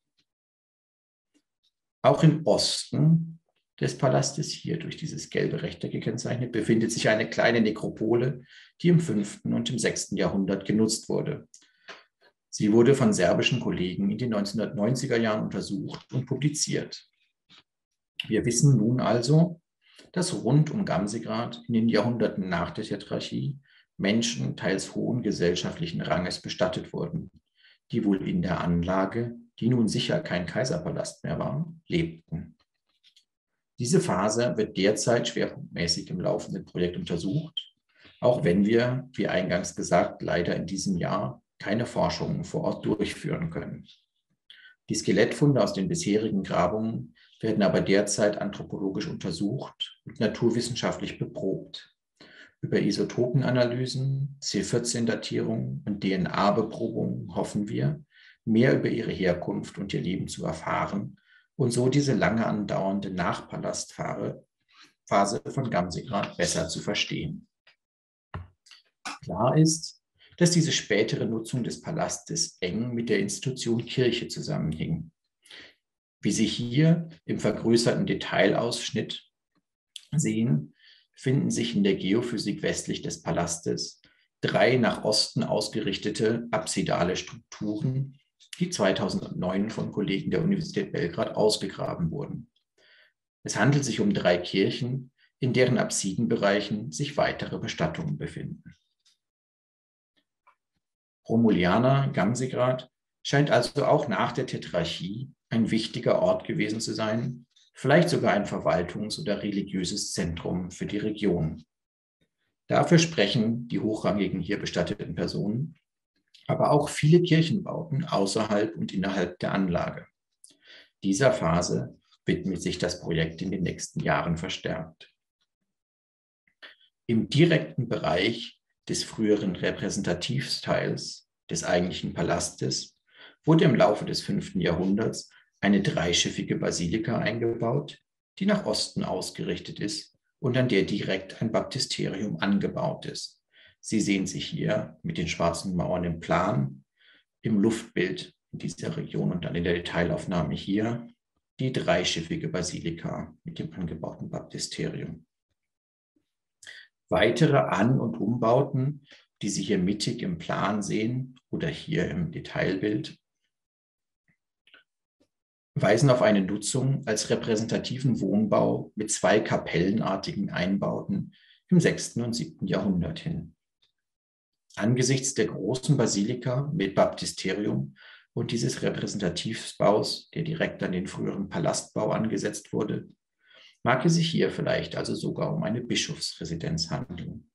Auch im Osten des Palastes, hier durch dieses gelbe Rechteck gekennzeichnet, befindet sich eine kleine Nekropole, die im 5. und im 6. Jahrhundert genutzt wurde. Sie wurde von serbischen Kollegen in den 1990er Jahren untersucht und publiziert. Wir wissen nun also, dass rund um Gamsegrad in den Jahrhunderten nach der Tetrarchie Menschen teils hohen gesellschaftlichen Ranges bestattet wurden, die wohl in der Anlage, die nun sicher kein Kaiserpalast mehr war, lebten. Diese Phase wird derzeit schwerpunktmäßig im laufenden Projekt untersucht, auch wenn wir, wie eingangs gesagt, leider in diesem Jahr keine Forschungen vor Ort durchführen können. Die Skelettfunde aus den bisherigen Grabungen werden aber derzeit anthropologisch untersucht und naturwissenschaftlich beprobt. Über Isotopenanalysen, C14-Datierungen und DNA-Beprobungen hoffen wir, mehr über ihre Herkunft und ihr Leben zu erfahren und so diese lange andauernde Nachpalastphase von Gamsegrad besser zu verstehen. Klar ist, dass diese spätere Nutzung des Palastes eng mit der Institution Kirche zusammenhing. Wie Sie hier im vergrößerten Detailausschnitt sehen, finden sich in der Geophysik westlich des Palastes 3 nach Osten ausgerichtete apsidale Strukturen, die 2009 von Kollegen der Universität Belgrad ausgegraben wurden. Es handelt sich um 3 Kirchen, in deren Apsidenbereichen sich weitere Bestattungen befinden. Romuliana Gamsegrad scheint also auch nach der Tetrarchie ein wichtiger Ort gewesen zu sein, vielleicht sogar ein Verwaltungs- oder religiöses Zentrum für die Region. Dafür sprechen die hochrangigen hier bestatteten Personen, aber auch viele Kirchenbauten außerhalb und innerhalb der Anlage. Dieser Phase widmet sich das Projekt in den nächsten Jahren verstärkt. Im direkten Bereich des früheren Repräsentativteils des eigentlichen Palastes wurde im Laufe des 5. Jahrhunderts eine dreischiffige Basilika eingebaut, die nach Osten ausgerichtet ist und an der direkt ein Baptisterium angebaut ist. Sie sehen sich hier mit den schwarzen Mauern im Plan, im Luftbild in dieser Region und dann in der Detailaufnahme hier die dreischiffige Basilika mit dem angebauten Baptisterium. Weitere An- und Umbauten, die Sie hier mittig im Plan sehen oder hier im Detailbild, weisen auf eine Nutzung als repräsentativen Wohnbau mit 2 kapellenartigen Einbauten im 6. und 7. Jahrhundert hin. Angesichts der großen Basilika mit Baptisterium und dieses Repräsentativbaus, der direkt an den früheren Palastbau angesetzt wurde, mag es sich hier vielleicht also sogar um eine Bischofsresidenz handeln.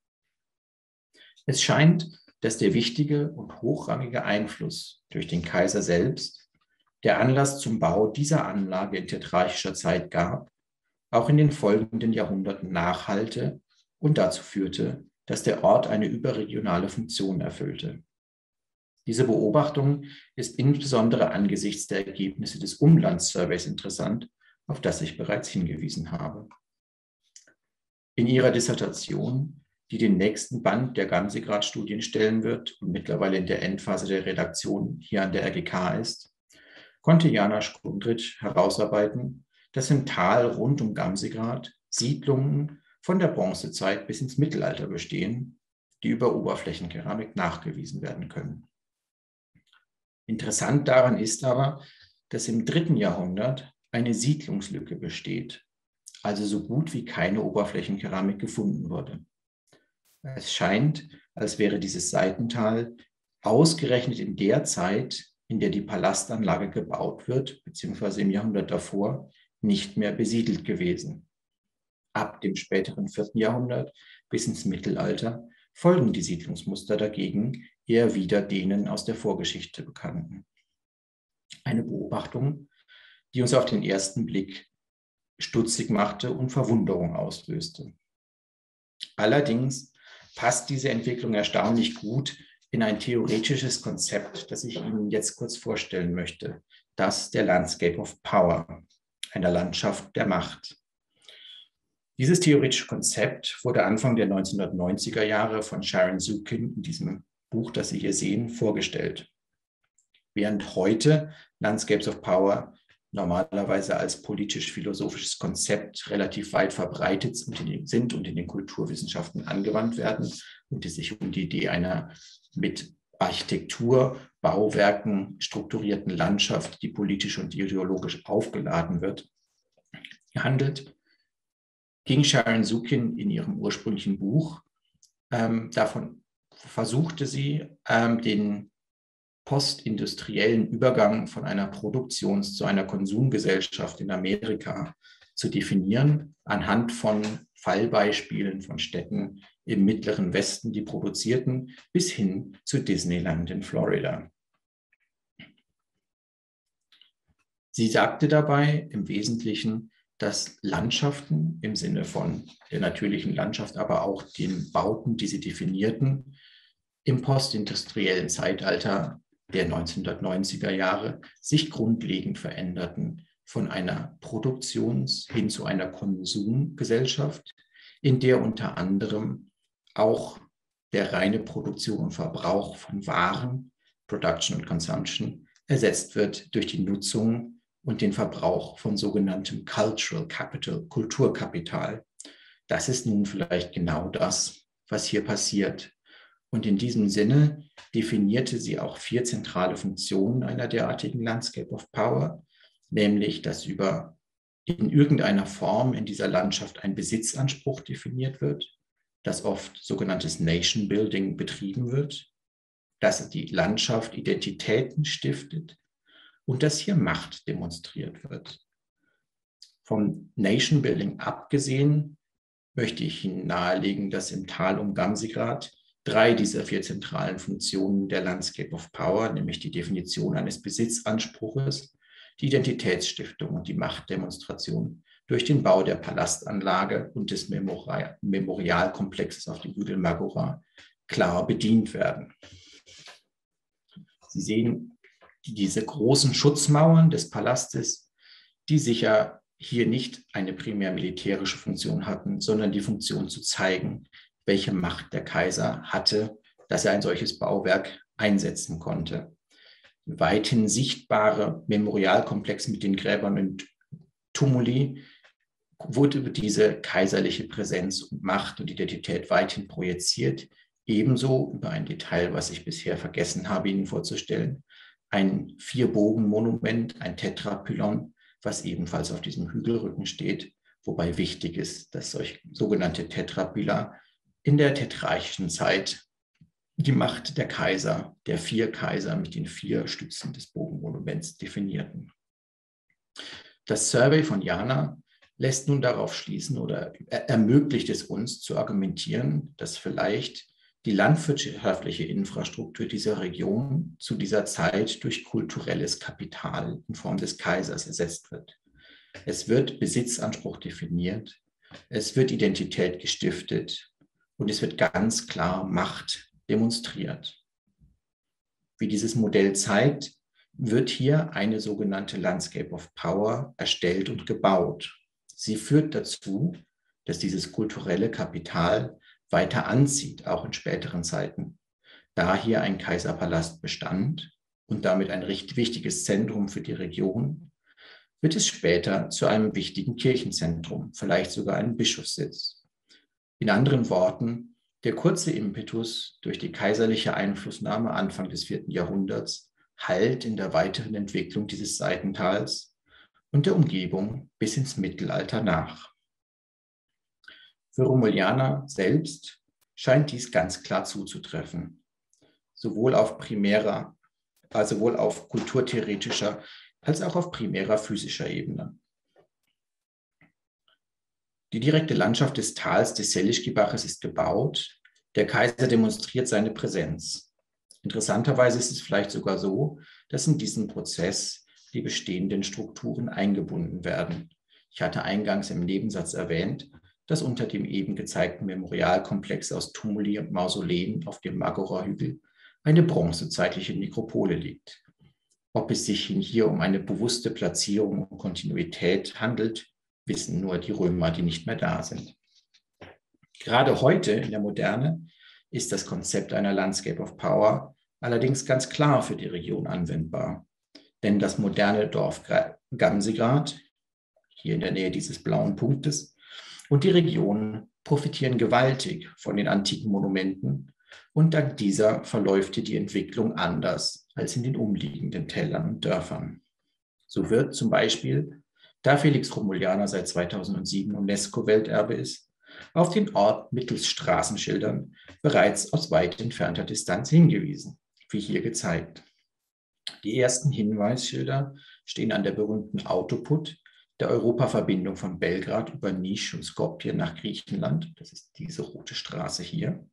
Es scheint, dass der wichtige und hochrangige Einfluss durch den Kaiser selbst, der Anlass zum Bau dieser Anlage in tetrarchischer Zeit gab, auch in den folgenden Jahrhunderten nachhalte und dazu führte, dass der Ort eine überregionale Funktion erfüllte. Diese Beobachtung ist insbesondere angesichts der Ergebnisse des Umlandsurveys interessant, auf das ich bereits hingewiesen habe. In ihrer Dissertation, die den nächsten Band der Gansegrad-Studien stellen wird und mittlerweile in der Endphase der Redaktion hier an der RGK ist, konnte Jana Skundrich herausarbeiten, dass im Tal rund um Gamsegrad Siedlungen von der Bronzezeit bis ins Mittelalter bestehen, die über Oberflächenkeramik nachgewiesen werden können. Interessant daran ist aber, dass im 3. Jahrhundert eine Siedlungslücke besteht, also so gut wie keine Oberflächenkeramik gefunden wurde. Es scheint, als wäre dieses Seitental ausgerechnet in der Zeit, in der die Palastanlage gebaut wird, beziehungsweise im Jahrhundert davor, nicht mehr besiedelt gewesen. Ab dem späteren 4. Jahrhundert bis ins Mittelalter folgen die Siedlungsmuster dagegen eher wieder denen aus der Vorgeschichte bekannten. Eine Beobachtung, die uns auf den ersten Blick stutzig machte und Verwunderung auslöste. Allerdings passt diese Entwicklung erstaunlich gut in ein theoretisches Konzept, das ich Ihnen jetzt kurz vorstellen möchte, das der Landscape of Power, einer Landschaft der Macht. Dieses theoretische Konzept wurde Anfang der 1990er Jahre von Sharon Zukin in diesem Buch, das Sie hier sehen, vorgestellt. Während heute Landscapes of Power normalerweise als politisch-philosophisches Konzept relativ weit verbreitet sind und in den Kulturwissenschaften angewandt werden und es sich um die Idee einer mit Architektur, Bauwerken strukturierten Landschaft, die politisch und ideologisch aufgeladen wird, handelt, ging Sharon Zukin in ihrem ursprünglichen Buch davon versuchte sie, den postindustriellen Übergang von einer Produktions- zu einer Konsumgesellschaft in Amerika zu definieren, anhand von Fallbeispielen von Städten im Mittleren Westen, die produzierten, bis hin zu Disneyland in Florida. Sie sagte dabei im Wesentlichen, dass Landschaften im Sinne von der natürlichen Landschaft, aber auch den Bauten, die sie definierten, im postindustriellen Zeitalter der 1990er Jahre sich grundlegend veränderten von einer Produktions- hin zu einer Konsumgesellschaft, in der unter anderem auch der reine Produktion und Verbrauch von Waren, Production und Consumption, ersetzt wird durch die Nutzung und den Verbrauch von sogenanntem Cultural Capital, Kulturkapital. Das ist nun vielleicht genau das, was hier passiert. Und in diesem Sinne definierte sie auch 4 zentrale Funktionen einer derartigen Landscape of Power, nämlich, dass in irgendeiner Form in dieser Landschaft ein Besitzanspruch definiert wird, dass oft sogenanntes Nation Building betrieben wird, dass die Landschaft Identitäten stiftet und dass hier Macht demonstriert wird. Vom Nation Building abgesehen möchte ich Ihnen nahelegen, dass im Tal um Gamzigrad 3 dieser 4 zentralen Funktionen der Landscape of Power, nämlich die Definition eines Besitzanspruches, die Identitätsstiftung und die Machtdemonstration durch den Bau der Palastanlage und des Memorialkomplexes auf dem Hügel Magora klar bedient werden. Sie sehen diese großen Schutzmauern des Palastes, die sicher hier nicht eine primär militärische Funktion hatten, sondern die Funktion zu zeigen, welche Macht der Kaiser hatte, dass er ein solches Bauwerk einsetzen konnte. Weithin sichtbare Memorialkomplex mit den Gräbern und Tumuli wurde über diese kaiserliche Präsenz und Macht und Identität weithin projiziert. Ebenso über ein Detail, was ich bisher vergessen habe, Ihnen vorzustellen, ein 4-Bogen-Monument, ein Tetrapylon, was ebenfalls auf diesem Hügelrücken steht, wobei wichtig ist, dass solche sogenannte Tetrapyla in der tetrarchischen Zeit die Macht der Kaiser, der 4 Kaiser mit den 4 Stützen des Bogenmonuments definierten. Das Survey von Jana lässt nun darauf schließen oder ermöglicht es uns zu argumentieren, dass vielleicht die landwirtschaftliche Infrastruktur dieser Region zu dieser Zeit durch kulturelles Kapital in Form des Kaisers ersetzt wird. Es wird Besitzanspruch definiert, es wird Identität gestiftet und es wird ganz klar Macht demonstriert. Wie dieses Modell zeigt, wird hier eine sogenannte Landscape of Power erstellt und gebaut. Sie führt dazu, dass dieses kulturelle Kapital weiter anzieht, auch in späteren Zeiten. Da hier ein Kaiserpalast bestand und damit ein wichtiges Zentrum für die Region, wird es später zu einem wichtigen Kirchenzentrum, vielleicht sogar einem Bischofssitz. In anderen Worten, der kurze Impetus durch die kaiserliche Einflussnahme Anfang des 4. Jahrhunderts hallt in der weiteren Entwicklung dieses Seitentals und der Umgebung bis ins Mittelalter nach. Für Romuliana selbst scheint dies ganz klar zuzutreffen, sowohl auf kulturtheoretischer als auch auf primärer physischer Ebene. Die direkte Landschaft des Tals des Selischki-Baches ist gebaut, der Kaiser demonstriert seine Präsenz. Interessanterweise ist es vielleicht sogar so, dass in diesen Prozess die bestehenden Strukturen eingebunden werden. Ich hatte eingangs im Nebensatz erwähnt, dass unter dem eben gezeigten Memorialkomplex aus Tumuli und Mausoleen auf dem Magora-Hügel eine bronzezeitliche Nekropole liegt. Ob es sich hier um eine bewusste Platzierung und Kontinuität handelt, wissen nur die Römer, die nicht mehr da sind. Gerade heute in der Moderne ist das Konzept einer Landscape of Power allerdings ganz klar für die Region anwendbar. Denn das moderne Dorf Gamzigrad, hier in der Nähe dieses blauen Punktes, und die Region profitieren gewaltig von den antiken Monumenten und dank dieser verläuft hier die Entwicklung anders als in den umliegenden Tälern und Dörfern. So wird zum Beispiel, da Felix Romuliana seit 2007 UNESCO-Welterbe ist, auf den Ort mittels Straßenschildern bereits aus weit entfernter Distanz hingewiesen, wie hier gezeigt. Die ersten Hinweisschilder stehen an der berühmten Autoput, der Europaverbindung von Belgrad über Niš und Skopje nach Griechenland. Das ist diese rote Straße hier.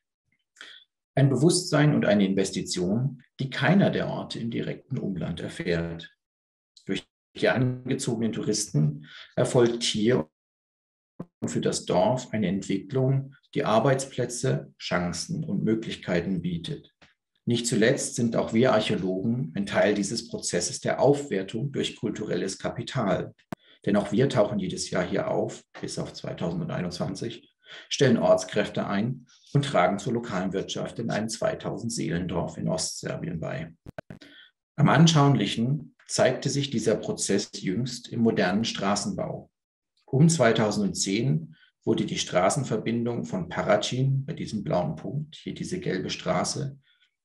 Ein Bewusstsein und eine Investition, die keiner der Orte im direkten Umland erfährt. Durch die angezogenen Touristen erfolgt hier und für das Dorf eine Entwicklung, die Arbeitsplätze, Chancen und Möglichkeiten bietet. Nicht zuletzt sind auch wir Archäologen ein Teil dieses Prozesses der Aufwertung durch kulturelles Kapital. Denn auch wir tauchen jedes Jahr hier auf, bis auf 2021, stellen Ortskräfte ein und tragen zur lokalen Wirtschaft in einem 2000-Seelendorf in Ostserbien bei. Am anschaulichen zeigte sich dieser Prozess jüngst im modernen Straßenbau. Um 2010 wurde die Straßenverbindung von Paraćin, bei diesem blauen Punkt, hier diese gelbe Straße,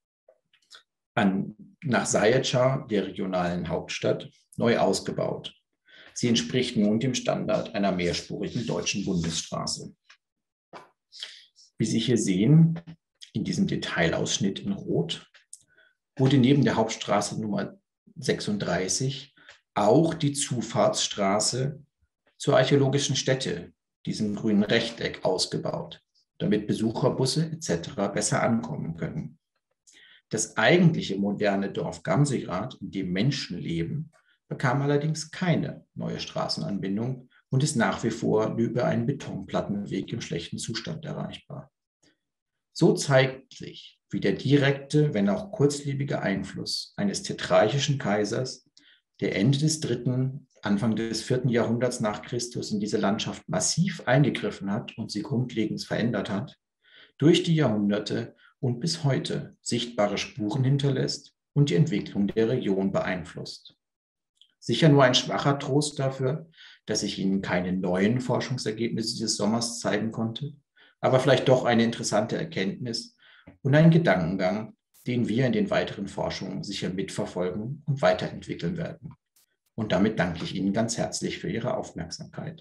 nach Zaječar, der regionalen Hauptstadt, neu ausgebaut. Sie entspricht nun dem Standard einer mehrspurigen deutschen Bundesstraße. Wie Sie hier sehen, in diesem Detailausschnitt in Rot, wurde neben der Hauptstraße Nummer 36 auch die Zufahrtsstraße zur archäologischen Stätte, diesem grünen Rechteck, ausgebaut, damit Besucherbusse etc. besser ankommen können. Das eigentliche moderne Dorf Gamsigrad, in dem Menschen leben, bekam allerdings keine neue Straßenanbindung und ist nach wie vor nur über einen Betonplattenweg im schlechten Zustand erreichbar. So zeigt sich, wie der direkte, wenn auch kurzlebige Einfluss eines tetrarchischen Kaisers, der Ende des 3., Anfang des 4. Jahrhunderts nach Christus in diese Landschaft massiv eingegriffen hat und sie grundlegend verändert hat, durch die Jahrhunderte und bis heute sichtbare Spuren hinterlässt und die Entwicklung der Region beeinflusst. Sicher nur ein schwacher Trost dafür, dass ich Ihnen keine neuen Forschungsergebnisse dieses Sommers zeigen konnte, aber vielleicht doch eine interessante Erkenntnis und ein Gedankengang, den wir in den weiteren Forschungen sicher mitverfolgen und weiterentwickeln werden. Und damit danke ich Ihnen ganz herzlich für Ihre Aufmerksamkeit.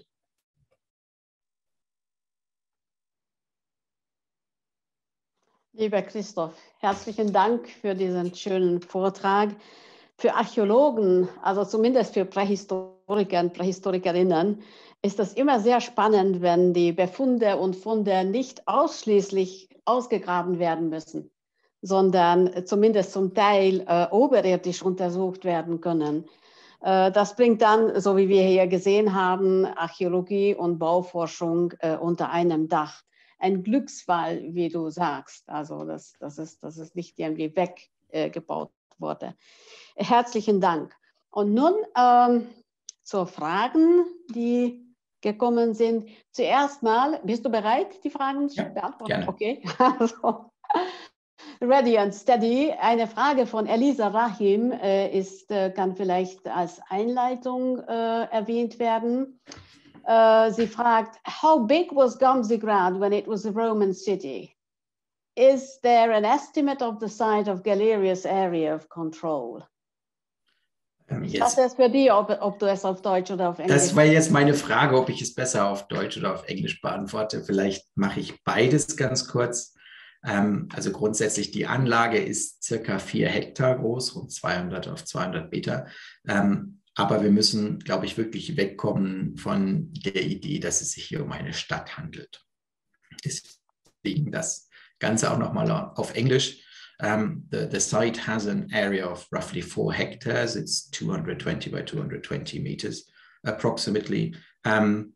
Lieber Christoph, herzlichen Dank für diesen schönen Vortrag. Für Archäologen, also zumindest für Prähistoriker und Prähistorikerinnen, ist es immer sehr spannend, wenn die Befunde und Funde nicht ausschließlich ausgegraben werden müssen, sondern zumindest zum Teil oberirdisch untersucht werden können. Das bringt dann, so wie wir hier gesehen haben, Archäologie und Bauforschung unter einem Dach. Ein Glücksfall, wie du sagst. Also das ist nicht irgendwie weggebaut wurde. Herzlichen Dank. Und nun zu Fragen, die gekommen sind. Zuerst mal, bist du bereit, die Fragen zu beantworten? Gerne. Okay. Also, ready and steady. Eine Frage von Elisa Rahim kann vielleicht als Einleitung erwähnt werden. Sie fragt, how big was Gamzigrad when it was a Roman city? Is there an estimate of the site of Galerius' area of control? Ich lasse es für dich, ob du es auf Deutsch oder auf Englisch. Das war jetzt meine Frage, ob ich es besser auf Deutsch oder auf Englisch beantworte. Vielleicht mache ich beides ganz kurz. Also grundsätzlich, die Anlage ist circa 4 Hektar groß, rund 200 auf 200 Meter. Aber wir müssen, glaube ich, wirklich wegkommen von der Idee, dass es sich hier um eine Stadt handelt. Deswegen das Ganze auch nochmal auf Englisch. The site has an area of roughly 4 hectares. It's 220 by 220 meters approximately. And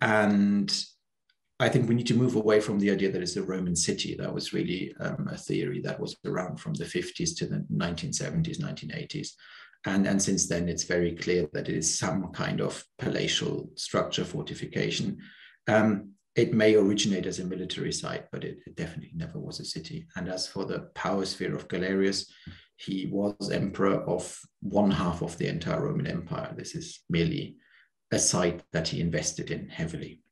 I think we need to move away from the idea that it's a Roman city. That was really a theory that was around from the 50s to the 1970s, 1980s. And since then, it's very clear that it is some kind of palatial structure fortification. It may originate as a military site, but it definitely never was a city. And as for the power sphere of Galerius, he was emperor of 1/2 of the entire Roman Empire. This is merely a site that he invested in heavily.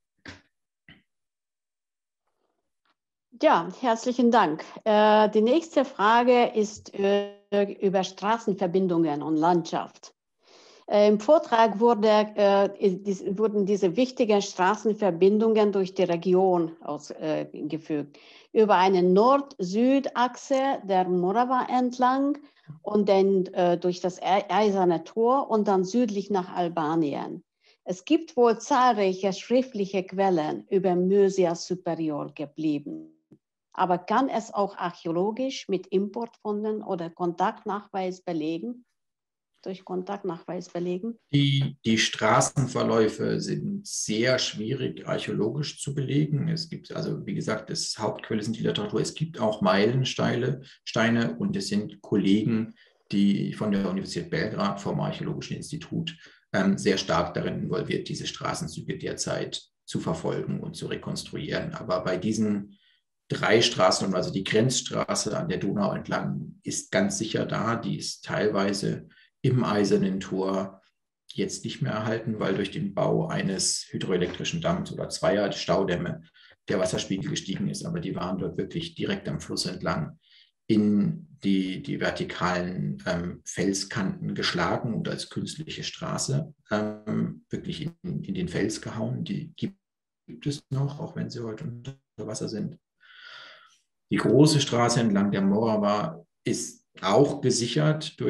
Ja, herzlichen Dank. Die nächste Frage ist über Straßenverbindungen und Landschaft. Im Vortrag wurden diese wichtigen Straßenverbindungen durch die Region ausgefügt. Über eine Nord-Süd-Achse der Morava entlang und dann durch das Eiserne Tor und dann südlich nach Albanien. Es gibt wohl zahlreiche schriftliche Quellen über Mösia Superior geblieben. Aber kann es auch archäologisch mit Importfunden oder Kontaktnachweis belegen? Durch Kontaktnachweis belegen? Die Straßenverläufe sind sehr schwierig archäologisch zu belegen. Es gibt, also wie gesagt, das Hauptquelle sind die Literatur. Es gibt auch Meilensteine und es sind Kollegen, die von der Universität Belgrad, vom Archäologischen Institut, sehr stark darin involviert, diese Straßenzüge derzeit zu verfolgen und zu rekonstruieren. Aber bei diesen 3 Straßen, also die Grenzstraße an der Donau entlang, ist ganz sicher da. Die ist teilweise im Eisernen Tor jetzt nicht mehr erhalten, weil durch den Bau eines hydroelektrischen Damms oder 2 Staudämme der Wasserspiegel gestiegen ist. Aber die waren dort wirklich direkt am Fluss entlang in die vertikalen Felskanten geschlagen und als künstliche Straße wirklich in den Fels gehauen. Die gibt es noch, auch wenn sie heute unter Wasser sind. Die große Straße entlang der Morava ist auch gesichert durch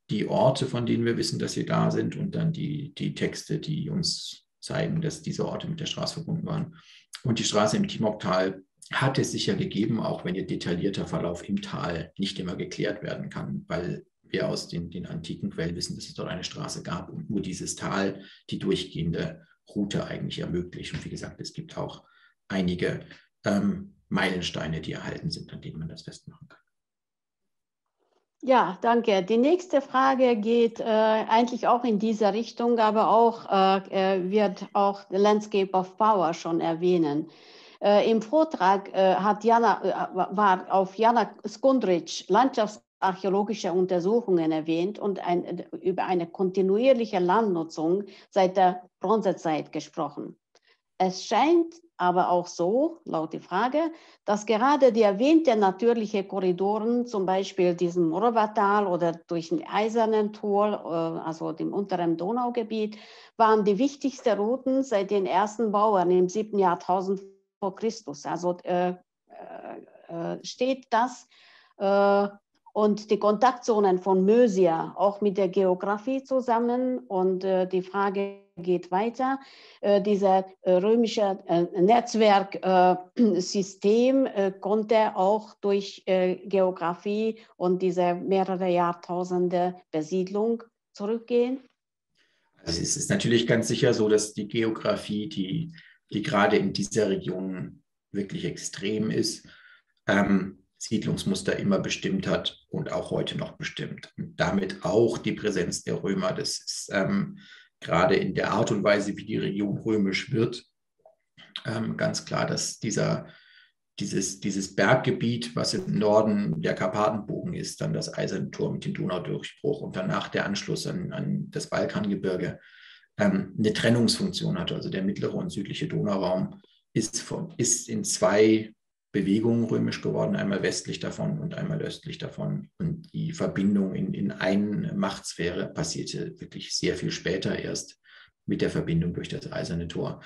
die Orte, von denen wir wissen, dass sie da sind, und dann die Texte, die uns zeigen, dass diese Orte mit der Straße verbunden waren. Und die Straße im Timoktal hat es sicher gegeben, auch wenn ihr detaillierter Verlauf im Tal nicht immer geklärt werden kann, weil wir aus den antiken Quellen wissen, dass es dort eine Straße gab und nur dieses Tal die durchgehende Route eigentlich ermöglicht. Und wie gesagt, es gibt auch einige Meilensteine, die erhalten sind, an denen man das festmachen kann. Ja, danke. Die nächste Frage geht eigentlich auch in diese Richtung, aber auch wird auch the Landscape of Power schon erwähnen. Im Vortrag war auf Jana Skundrich landschaftsarchäologische Untersuchungen erwähnt und über eine kontinuierliche Landnutzung seit der Bronzezeit gesprochen. Es scheint aber auch so, laut die Frage, dass gerade die erwähnten natürlichen Korridoren, zum Beispiel diesen Morovatal oder durch den Eisernen Tor, also dem unteren Donaugebiet, waren die wichtigsten Routen seit den ersten Bauern im 7. Jahrtausend vor Christus. Also steht das und die Kontaktzonen von Mösia auch mit der Geografie zusammen. Und die Frage geht weiter. Dieser römische Netzwerksystem konnte auch durch Geografie und diese mehrere Jahrtausende Besiedlung zurückgehen? Also es ist natürlich ganz sicher so, dass die Geografie, die gerade in dieser Region wirklich extrem ist, Siedlungsmuster immer bestimmt hat und auch heute noch bestimmt. Und damit auch die Präsenz der Römer. Das ist gerade in der Art und Weise, wie die Region römisch wird, ganz klar, dass dieses Berggebiet, was im Norden der Karpatenbogen ist, dann das Eiserne Tor mit dem Donaudurchbruch und danach der Anschluss an das Balkangebirge, eine Trennungsfunktion hatte. Also der mittlere und südliche Donauraum ist in zwei Bewegungen römisch geworden, einmal westlich davon und einmal östlich davon. Und die Verbindung in eine Machtsphäre passierte wirklich sehr viel später erst mit der Verbindung durch das Eiserne Tor.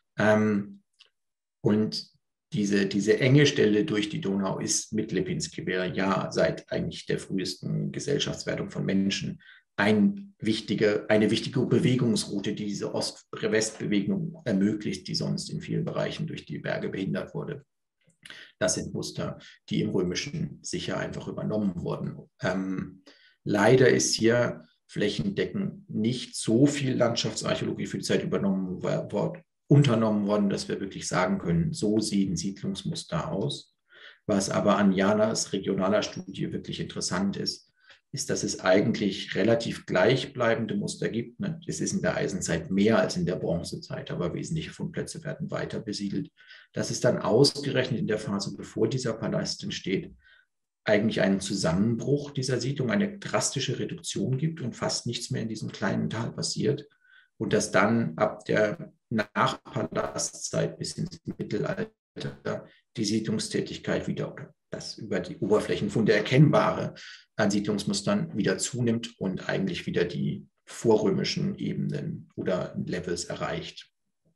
Und diese enge Stelle durch die Donau ist mit Lipinski-Wehr ja seit eigentlich der frühesten Gesellschaftswertung von Menschen eine wichtige Bewegungsroute, die diese Ost-West-Bewegung ermöglicht, die sonst in vielen Bereichen durch die Berge behindert wurde. Das sind Muster, die im Römischen sicher einfach übernommen wurden. Leider ist hier flächendeckend nicht so viel Landschaftsarchäologie für die Zeit unternommen worden, dass wir wirklich sagen können, so sehen Siedlungsmuster aus. Was aber an Janas regionaler Studie wirklich interessant ist, dass es eigentlich relativ gleichbleibende Muster gibt. Es ist in der Eisenzeit mehr als in der Bronzezeit, aber wesentliche Fundplätze werden weiter besiedelt. Dass es dann ausgerechnet in der Phase, bevor dieser Palast entsteht, eigentlich einen Zusammenbruch dieser Siedlung, eine drastische Reduktion gibt und fast nichts mehr in diesem kleinen Tal passiert. Und dass dann ab der Nachpalastzeit bis ins Mittelalter die Siedlungstätigkeit wieder, oder das über die Oberflächenfunde erkennbare an Siedlungsmustern wieder zunimmt und eigentlich wieder die vorrömischen Ebenen oder Levels erreicht.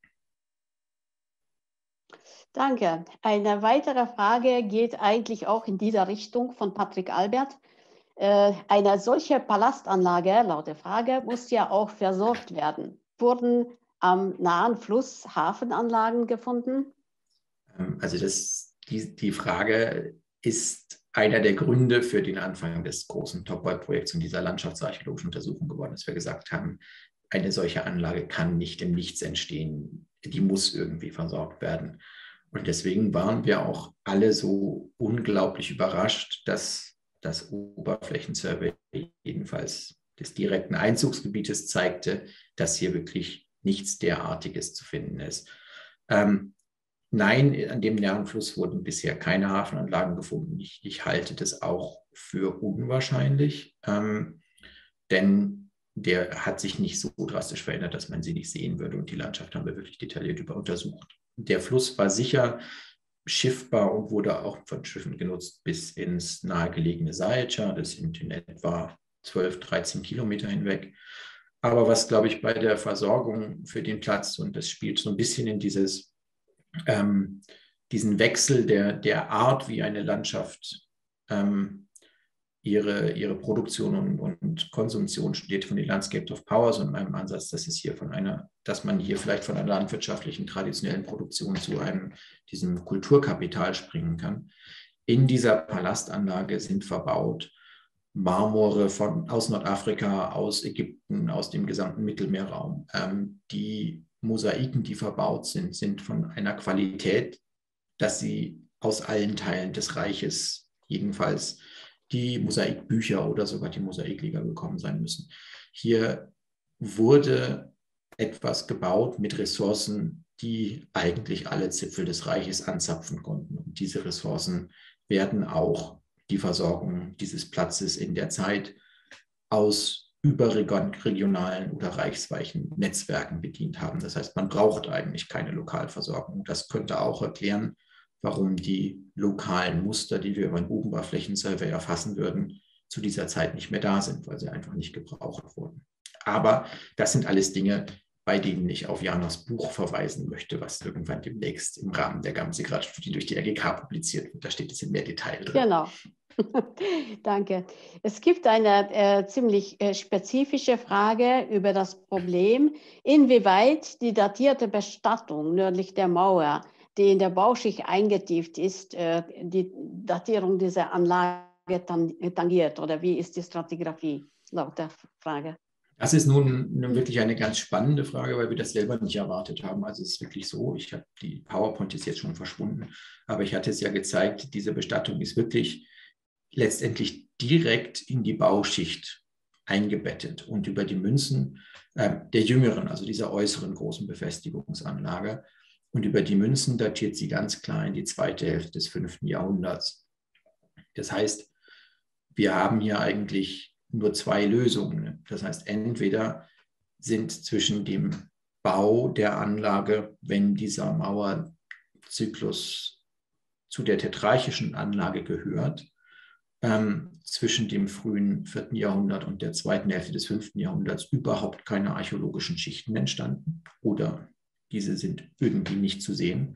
Danke. Eine weitere Frage geht eigentlich auch in dieser Richtung von Patrick Albert. Eine solche Palastanlage, laut der Frage, muss ja auch versorgt werden. Wurden am nahen Fluss Hafenanlagen gefunden? Also die Frage ist einer der Gründe für den Anfang des großen Topoi-Projekts und dieser landschaftsarchäologischen Untersuchung geworden, dass wir gesagt haben, eine solche Anlage kann nicht im Nichts entstehen, die muss irgendwie versorgt werden. Und deswegen waren wir auch alle so unglaublich überrascht, dass das Oberflächensurvey jedenfalls des direkten Einzugsgebietes zeigte, dass hier wirklich nichts derartiges zu finden ist. Nein, an dem nahen Fluss wurden bisher keine Hafenanlagen gefunden. Ich halte das auch für unwahrscheinlich, denn der hat sich nicht so drastisch verändert, dass man sie nicht sehen würde. Und die Landschaft haben wir wirklich detailliert untersucht. Der Fluss war sicher schiffbar und wurde auch von Schiffen genutzt bis ins nahegelegene Saeca. Das sind in etwa 12, 13 Kilometer hinweg. Aber was, glaube ich, bei der Versorgung für den Platz, und das spielt so ein bisschen in diesen Wechsel der Art, wie eine Landschaft ihre Produktion und Konsumtion studiert von den Landscape of Powers und meinem Ansatz, dass man hier vielleicht von einer landwirtschaftlichen traditionellen Produktion zu diesem Kulturkapital springen kann. In dieser Palastanlage sind verbaut Marmore aus Nordafrika, aus Ägypten, aus dem gesamten Mittelmeerraum. Die Mosaiken, die verbaut sind, sind von einer Qualität, dass sie aus allen Teilen des Reiches, jedenfalls die Mosaikbücher oder sogar die Mosaikliga gekommen sein müssen. Hier wurde etwas gebaut mit Ressourcen, die eigentlich alle Zipfel des Reiches anzapfen konnten. Und diese Ressourcen werden auch die Versorgung dieses Platzes in der Zeit aus überregionalen oder reichsweichen Netzwerken bedient haben. Das heißt, man braucht eigentlich keine Lokalversorgung. Das könnte auch erklären, warum die lokalen Muster, die wir über einen Oberflächensurvey erfassen würden, zu dieser Zeit nicht mehr da sind, weil sie einfach nicht gebraucht wurden. Aber das sind alles Dinge, bei denen ich auf Janas Buch verweisen möchte, was irgendwann demnächst im Rahmen der Gamsegrat-Studie durch die RGK publiziert wird. Da steht es in mehr Detail drin. Genau. Danke. Es gibt eine ziemlich spezifische Frage über das Problem, inwieweit die datierte Bestattung nördlich der Mauer, die in der Bauschicht eingetieft ist, die Datierung dieser Anlage tangiert, oder wie ist die Stratigraphie laut der Frage? Das ist nun wirklich eine ganz spannende Frage, weil wir das selber nicht erwartet haben. Also es ist wirklich so, die PowerPoint ist jetzt schon verschwunden, aber ich hatte es ja gezeigt, diese Bestattung ist wirklich letztendlich direkt in die Bauschicht eingebettet und über die Münzen der jüngeren, also dieser äußeren großen Befestigungsanlage. Und über die Münzen datiert sie ganz klar in die zweite Hälfte des 5. Jahrhunderts. Das heißt, wir haben hier eigentlich nur zwei Lösungen. Das heißt, entweder sind zwischen dem Bau der Anlage, wenn dieser Mauerzyklus zu der tetrarchischen Anlage gehört, zwischen dem frühen 4. Jahrhundert und der zweiten Hälfte des 5. Jahrhunderts überhaupt keine archäologischen Schichten entstanden oder diese sind irgendwie nicht zu sehen.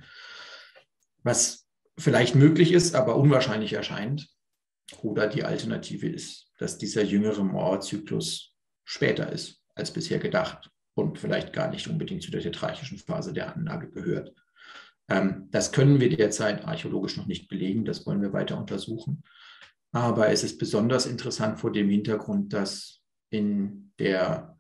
Was vielleicht möglich ist, aber unwahrscheinlich erscheint. Oder die Alternative ist, dass dieser jüngere Mauerzyklus später ist als bisher gedacht und vielleicht gar nicht unbedingt zu der tetrarchischen Phase der Anlage gehört. Das können wir derzeit archäologisch noch nicht belegen, das wollen wir weiter untersuchen. Aber es ist besonders interessant vor dem Hintergrund, dass in der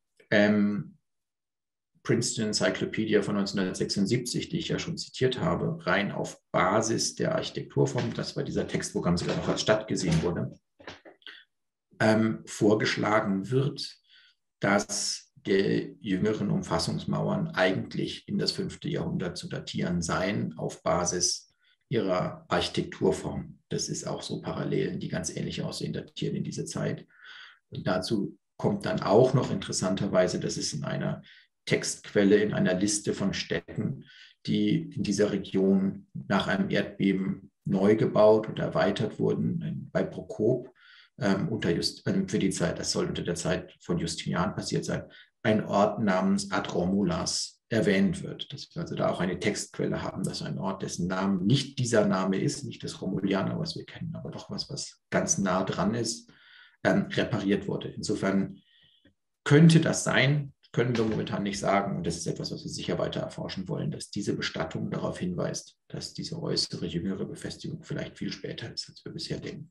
Princeton Encyclopedia von 1976, die ich ja schon zitiert habe, rein auf Basis der Architekturform, das war dieser Text, wo Gamsegrat noch als Stadt gesehen wurde, vorgeschlagen wird, dass die jüngeren Umfassungsmauern eigentlich in das 5. Jahrhundert zu datieren seien, auf Basis ihrer Architekturform. Das ist auch so Parallelen, die ganz ähnlich aussehen, datieren in diese Zeit. Und dazu kommt dann auch noch interessanterweise, dass es in einer Textquelle, in einer Liste von Städten, die in dieser Region nach einem Erdbeben neu gebaut oder erweitert wurden, bei Prokop, für die Zeit, das soll unter der Zeit von Justinian passiert sein, ein Ort namens Ad Romulas erwähnt wird. Dass wir also da auch eine Textquelle haben, dass ein Ort, dessen Name nicht dieser Name ist, nicht das Romulianer, was wir kennen, aber doch was ganz nah dran ist, repariert wurde. Insofern könnte das sein, können wir momentan nicht sagen. Und das ist etwas, was wir sicher weiter erforschen wollen, dass diese Bestattung darauf hinweist, dass diese äußere, jüngere Befestigung vielleicht viel später ist, als wir bisher denken.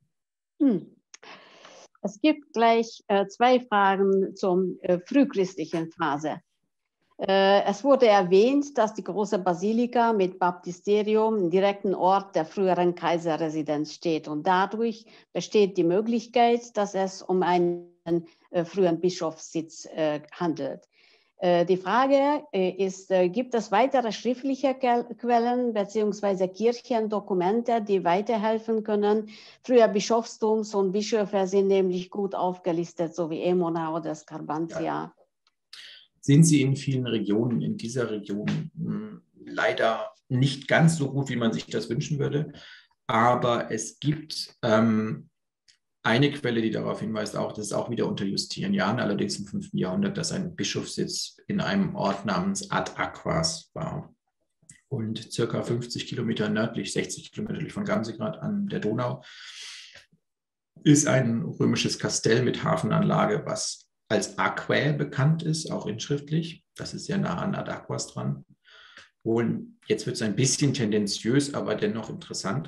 Es gibt gleich zwei Fragen zur frühchristlichen Phase. Es wurde erwähnt, dass die große Basilika mit Baptisterium im direkten Ort der früheren Kaiserresidenz steht. Und dadurch besteht die Möglichkeit, dass es um einen frühen Bischofssitz handelt. Die Frage ist, gibt es weitere schriftliche Quellen bzw. Kirchendokumente, die weiterhelfen können? Früher Bischofstums und Bischöfe sind nämlich gut aufgelistet, so wie Emona oder Scarbantia. Ja. Sind sie in vielen Regionen, in dieser Region leider nicht ganz so gut, wie man sich das wünschen würde. Aber es gibt eine Quelle, die darauf hinweist, auch, das ist auch wieder unter Justinian, allerdings im 5. Jahrhundert, dass ein Bischofssitz in einem Ort namens Ad Aquas war. Und circa 50 Kilometer nördlich, 60 Kilometer nördlich von Gamsegrat an der Donau. ist ein römisches Kastell mit Hafenanlage, was als Aquae bekannt ist, auch inschriftlich. Das ist sehr nah an Ad Aquas dran. Und jetzt wird es ein bisschen tendenziös, aber dennoch interessant.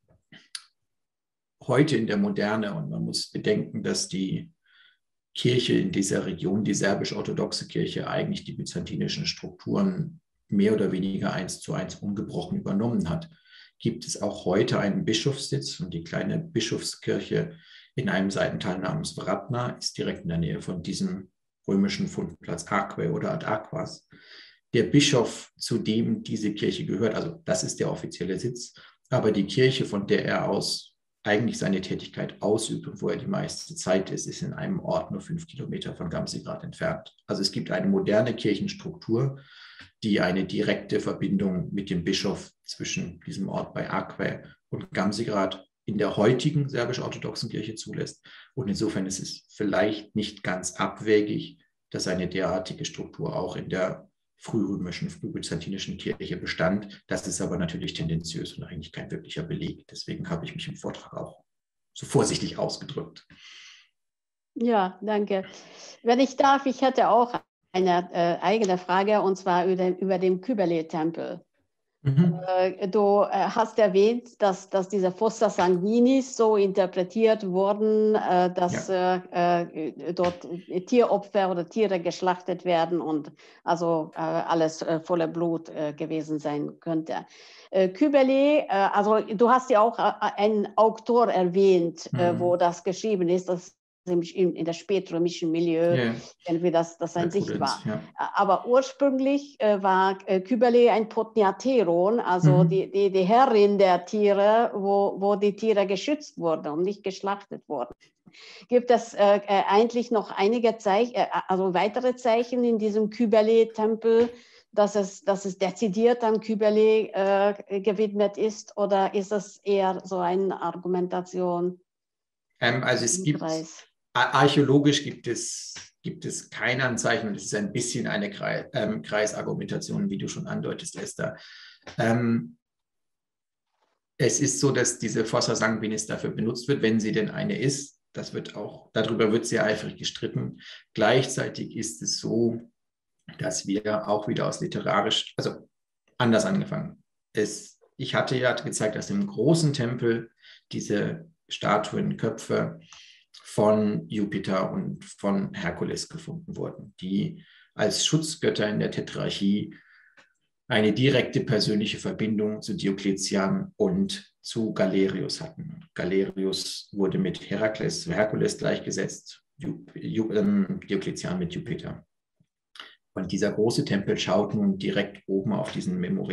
Heute in der Moderne, und man muss bedenken, dass die Kirche in dieser Region, die serbisch-orthodoxe Kirche, eigentlich die byzantinischen Strukturen mehr oder weniger 1:1 ungebrochen übernommen hat, gibt es auch heute einen Bischofssitz, und die kleine Bischofskirche in einem Seitental namens Vratna ist direkt in der Nähe von diesem römischen Fundplatz Aquae oder Ad Aquas. Der Bischof, zu dem diese Kirche gehört, also das ist der offizielle Sitz, aber die Kirche, von der er aus eigentlich seine Tätigkeit ausübt und wo er die meiste Zeit ist, ist in einem Ort nur 5 Kilometer von Gamzigrad entfernt. Also es gibt eine moderne Kirchenstruktur, die eine direkte Verbindung mit dem Bischof zwischen diesem Ort bei Aquae und Gamzigrad in der heutigen serbisch-orthodoxen Kirche zulässt. Und insofern ist es vielleicht nicht ganz abwegig, dass eine derartige Struktur auch in der frührömischen, frühbyzantinischen Kirche bestand. Das ist aber natürlich tendenziös und eigentlich kein wirklicher Beleg. Deswegen habe ich mich im Vortrag auch so vorsichtig ausgedrückt. Ja, danke. Wenn ich darf, ich hätte auch eine eigene Frage, und zwar über den Kybele-Tempel. Du hast erwähnt, dass diese Fossa Sanguinis so interpretiert wurden, dass dort Tieropfer oder Tiere geschlachtet werden und also alles voller Blut gewesen sein könnte. Kybele, also du hast ja auch einen Autor erwähnt, wo das geschrieben ist, das in der spätrömischen Milieu, irgendwie das ein Sicht war. Ja. Aber ursprünglich war Kybele ein Potniateron, also die Herrin der Tiere, wo die Tiere geschützt wurden und nicht geschlachtet wurden. Gibt es eigentlich noch einige Zeichen, also weitere Zeichen in diesem Kybele-Tempel, dass es dezidiert an Kybele gewidmet ist, oder ist es eher so eine Argumentation? Also es gibt archäologisch gibt es keine Anzeichen, und es ist ein bisschen eine Kreisargumentation, wie du schon andeutest, Esther. Es ist so, dass diese Fossa Sanguinis dafür benutzt wird, wenn sie denn eine ist. Darüber wird sehr eifrig gestritten. Gleichzeitig ist es so, dass wir auch wieder aus literarisch, also anders angefangen. Ich hatte ja gezeigt, dass im großen Tempel diese Statuenköpfe von Jupiter und von Herkules gefunden wurden, die als Schutzgötter in der Tetrarchie eine direkte persönliche Verbindung zu Diokletian und zu Galerius hatten. Galerius wurde mit Herkules gleichgesetzt, Diokletian mit Jupiter. Und dieser große Tempel schaut nun direkt oben auf diesen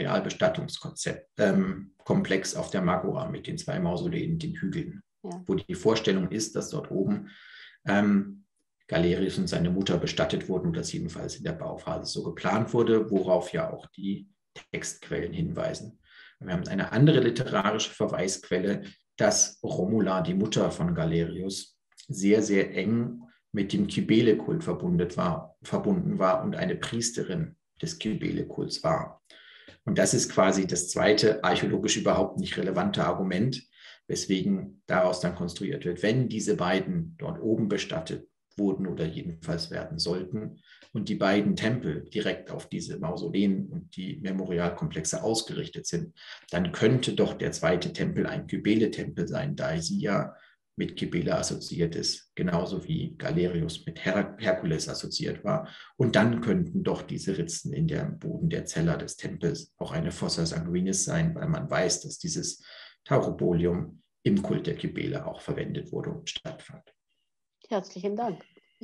Memorial-Bestattungskomplex auf der Magora mit den 2 Mausoleen, den Hügeln, wo die Vorstellung ist, dass dort oben Galerius und seine Mutter bestattet wurden, und das jedenfalls in der Bauphase so geplant wurde, worauf ja auch die Textquellen hinweisen. Wir haben eine andere literarische Verweisquelle, dass Romula, die Mutter von Galerius, sehr, sehr eng mit dem Kybele-Kult verbunden war und eine Priesterin des Kybele-Kults war. Und das ist quasi das zweite archäologisch überhaupt nicht relevante Argument, weswegen daraus dann konstruiert wird, wenn diese beiden dort oben bestattet wurden oder jedenfalls werden sollten und die beiden Tempel direkt auf diese Mausoleen und die Memorialkomplexe ausgerichtet sind, dann könnte doch der zweite Tempel ein Kybele-Tempel sein, da sie ja mit Kybele assoziiert ist, genauso wie Galerius mit Herkules assoziiert war. Und dann könnten doch diese Ritzen in dem Boden der Zella des Tempels auch eine Fossa Sanguinis sein, weil man weiß, dass dieses Taurobolium im Kult der Kybele auch verwendet wurde und stattfand. Herzlichen Dank.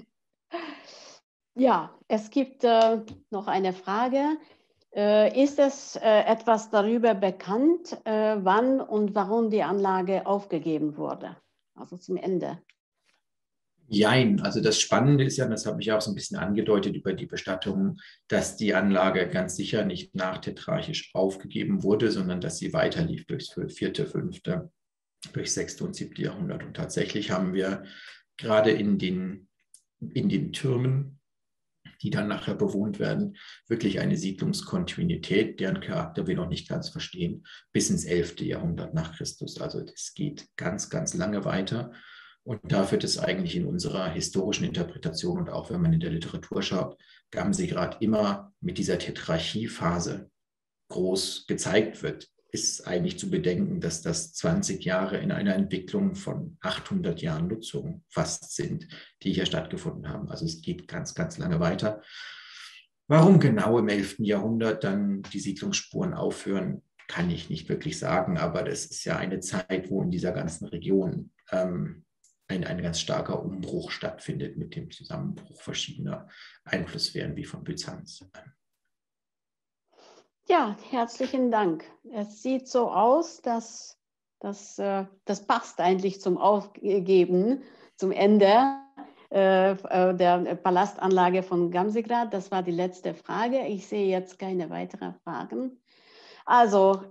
Ja, es gibt noch eine Frage. Ist es etwas darüber bekannt, wann und warum die Anlage aufgegeben wurde? Also zum Ende. Jein, also das Spannende ist ja, das habe ich auch so ein bisschen angedeutet über die Bestattungen, dass die Anlage ganz sicher nicht nachtetrarchisch aufgegeben wurde, sondern dass sie weiterlief durchs 4., 5., durch 6. und 7. Jahrhundert. Und tatsächlich haben wir gerade in den Türmen, die dann nachher bewohnt werden, wirklich eine Siedlungskontinuität, deren Charakter wir noch nicht ganz verstehen, bis ins 11. Jahrhundert nach Christus. Also das geht ganz, ganz lange weiter. Und da wird es eigentlich in unserer historischen Interpretation und auch wenn man in der Literatur schaut, Gamsegrad immer mit dieser Tetrarchiephase groß gezeigt wird, ist eigentlich zu bedenken, dass das 20 Jahre in einer Entwicklung von 800 Jahren Nutzung fast sind, die hier stattgefunden haben. Also es geht ganz, ganz lange weiter. Warum genau im 11. Jahrhundert dann die Siedlungsspuren aufhören, kann ich nicht wirklich sagen, aber das ist ja eine Zeit, wo in dieser ganzen Region ein ganz starker Umbruch stattfindet mit dem Zusammenbruch verschiedener Einflusssphären wie von Byzanz. Ja, herzlichen Dank. Es sieht so aus, dass das passt eigentlich zum Aufgeben, zum Ende der Palastanlage von Gamsegrad. Das war die letzte Frage. Ich sehe jetzt keine weiteren Fragen. Also,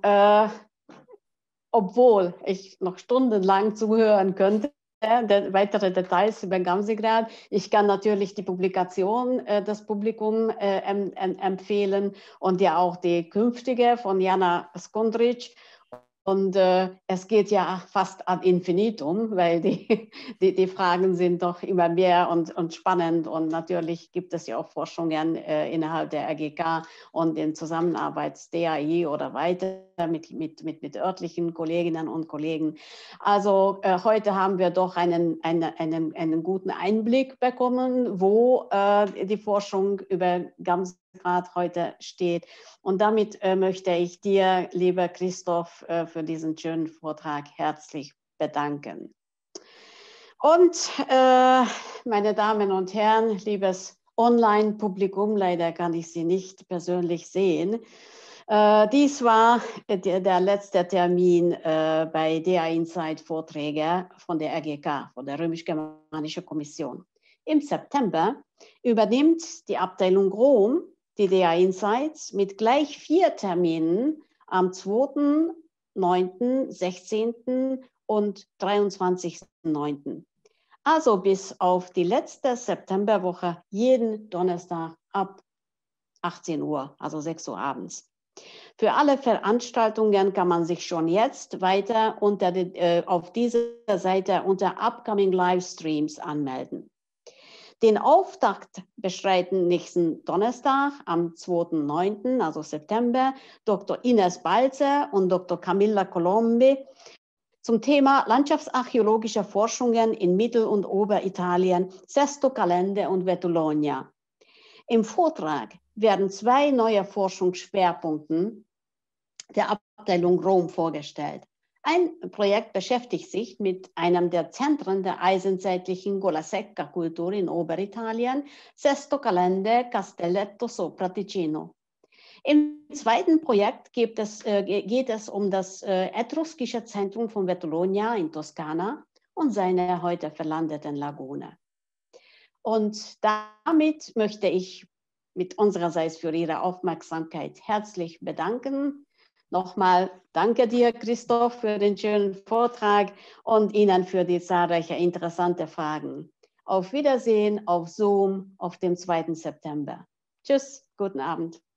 obwohl ich noch stundenlang zuhören könnte, weitere Details über Gamsegrad. Ich kann natürlich die Publikation das Publikum empfehlen und ja auch die künftige von Jana Skondrić. Und es geht ja fast ad infinitum, weil die Fragen sind doch immer mehr und spannend. Und natürlich gibt es ja auch Forschungen innerhalb der RGK und in Zusammenarbeit DAI oder weiter mit örtlichen Kolleginnen und Kollegen. Also heute haben wir doch einen guten Einblick bekommen, wo die Forschung über Gamsegrad heute steht. Und damit möchte ich dir, lieber Christoph, für diesen schönen Vortrag herzlich bedanken. Und meine Damen und Herren, liebes Online-Publikum, leider kann ich Sie nicht persönlich sehen. Dies war der letzte Termin bei DA Insight Vorträge von der RGK, von der Römisch-Germanischen Kommission. Im September übernimmt die Abteilung Rom die DA Insights mit gleich 4 Terminen am 2., 9., 16. und 23.9. Also bis auf die letzte Septemberwoche jeden Donnerstag ab 18 Uhr, also 6 Uhr abends. Für alle Veranstaltungen kann man sich schon jetzt weiter auf dieser Seite unter Upcoming Livestreams anmelden. Den Auftakt bestreiten nächsten Donnerstag am 2.9., also September, Dr. Ines Balzer und Dr. Camilla Colombi zum Thema landschaftsarchäologischer Forschungen in Mittel- und Oberitalien, Sesto Calende und Vetulogna. Im Vortrag werden 2 neue Forschungsschwerpunkte der Abteilung Rom vorgestellt. Ein Projekt beschäftigt sich mit einem der Zentren der eisenzeitlichen Gola-Secca-Kultur in Oberitalien, Sesto Calende, Castelletto sopra Ticino. Im zweiten Projekt geht es um das etruskische Zentrum von Vetulogna in Toskana und seine heute verlandeten Lagune. Und damit möchte ich mit unsererseits für Ihre Aufmerksamkeit herzlich bedanken. Nochmal danke dir, Christoph, für den schönen Vortrag und Ihnen für die zahlreichen interessanten Fragen. Auf Wiedersehen auf Zoom auf dem 2. September. Tschüss, guten Abend.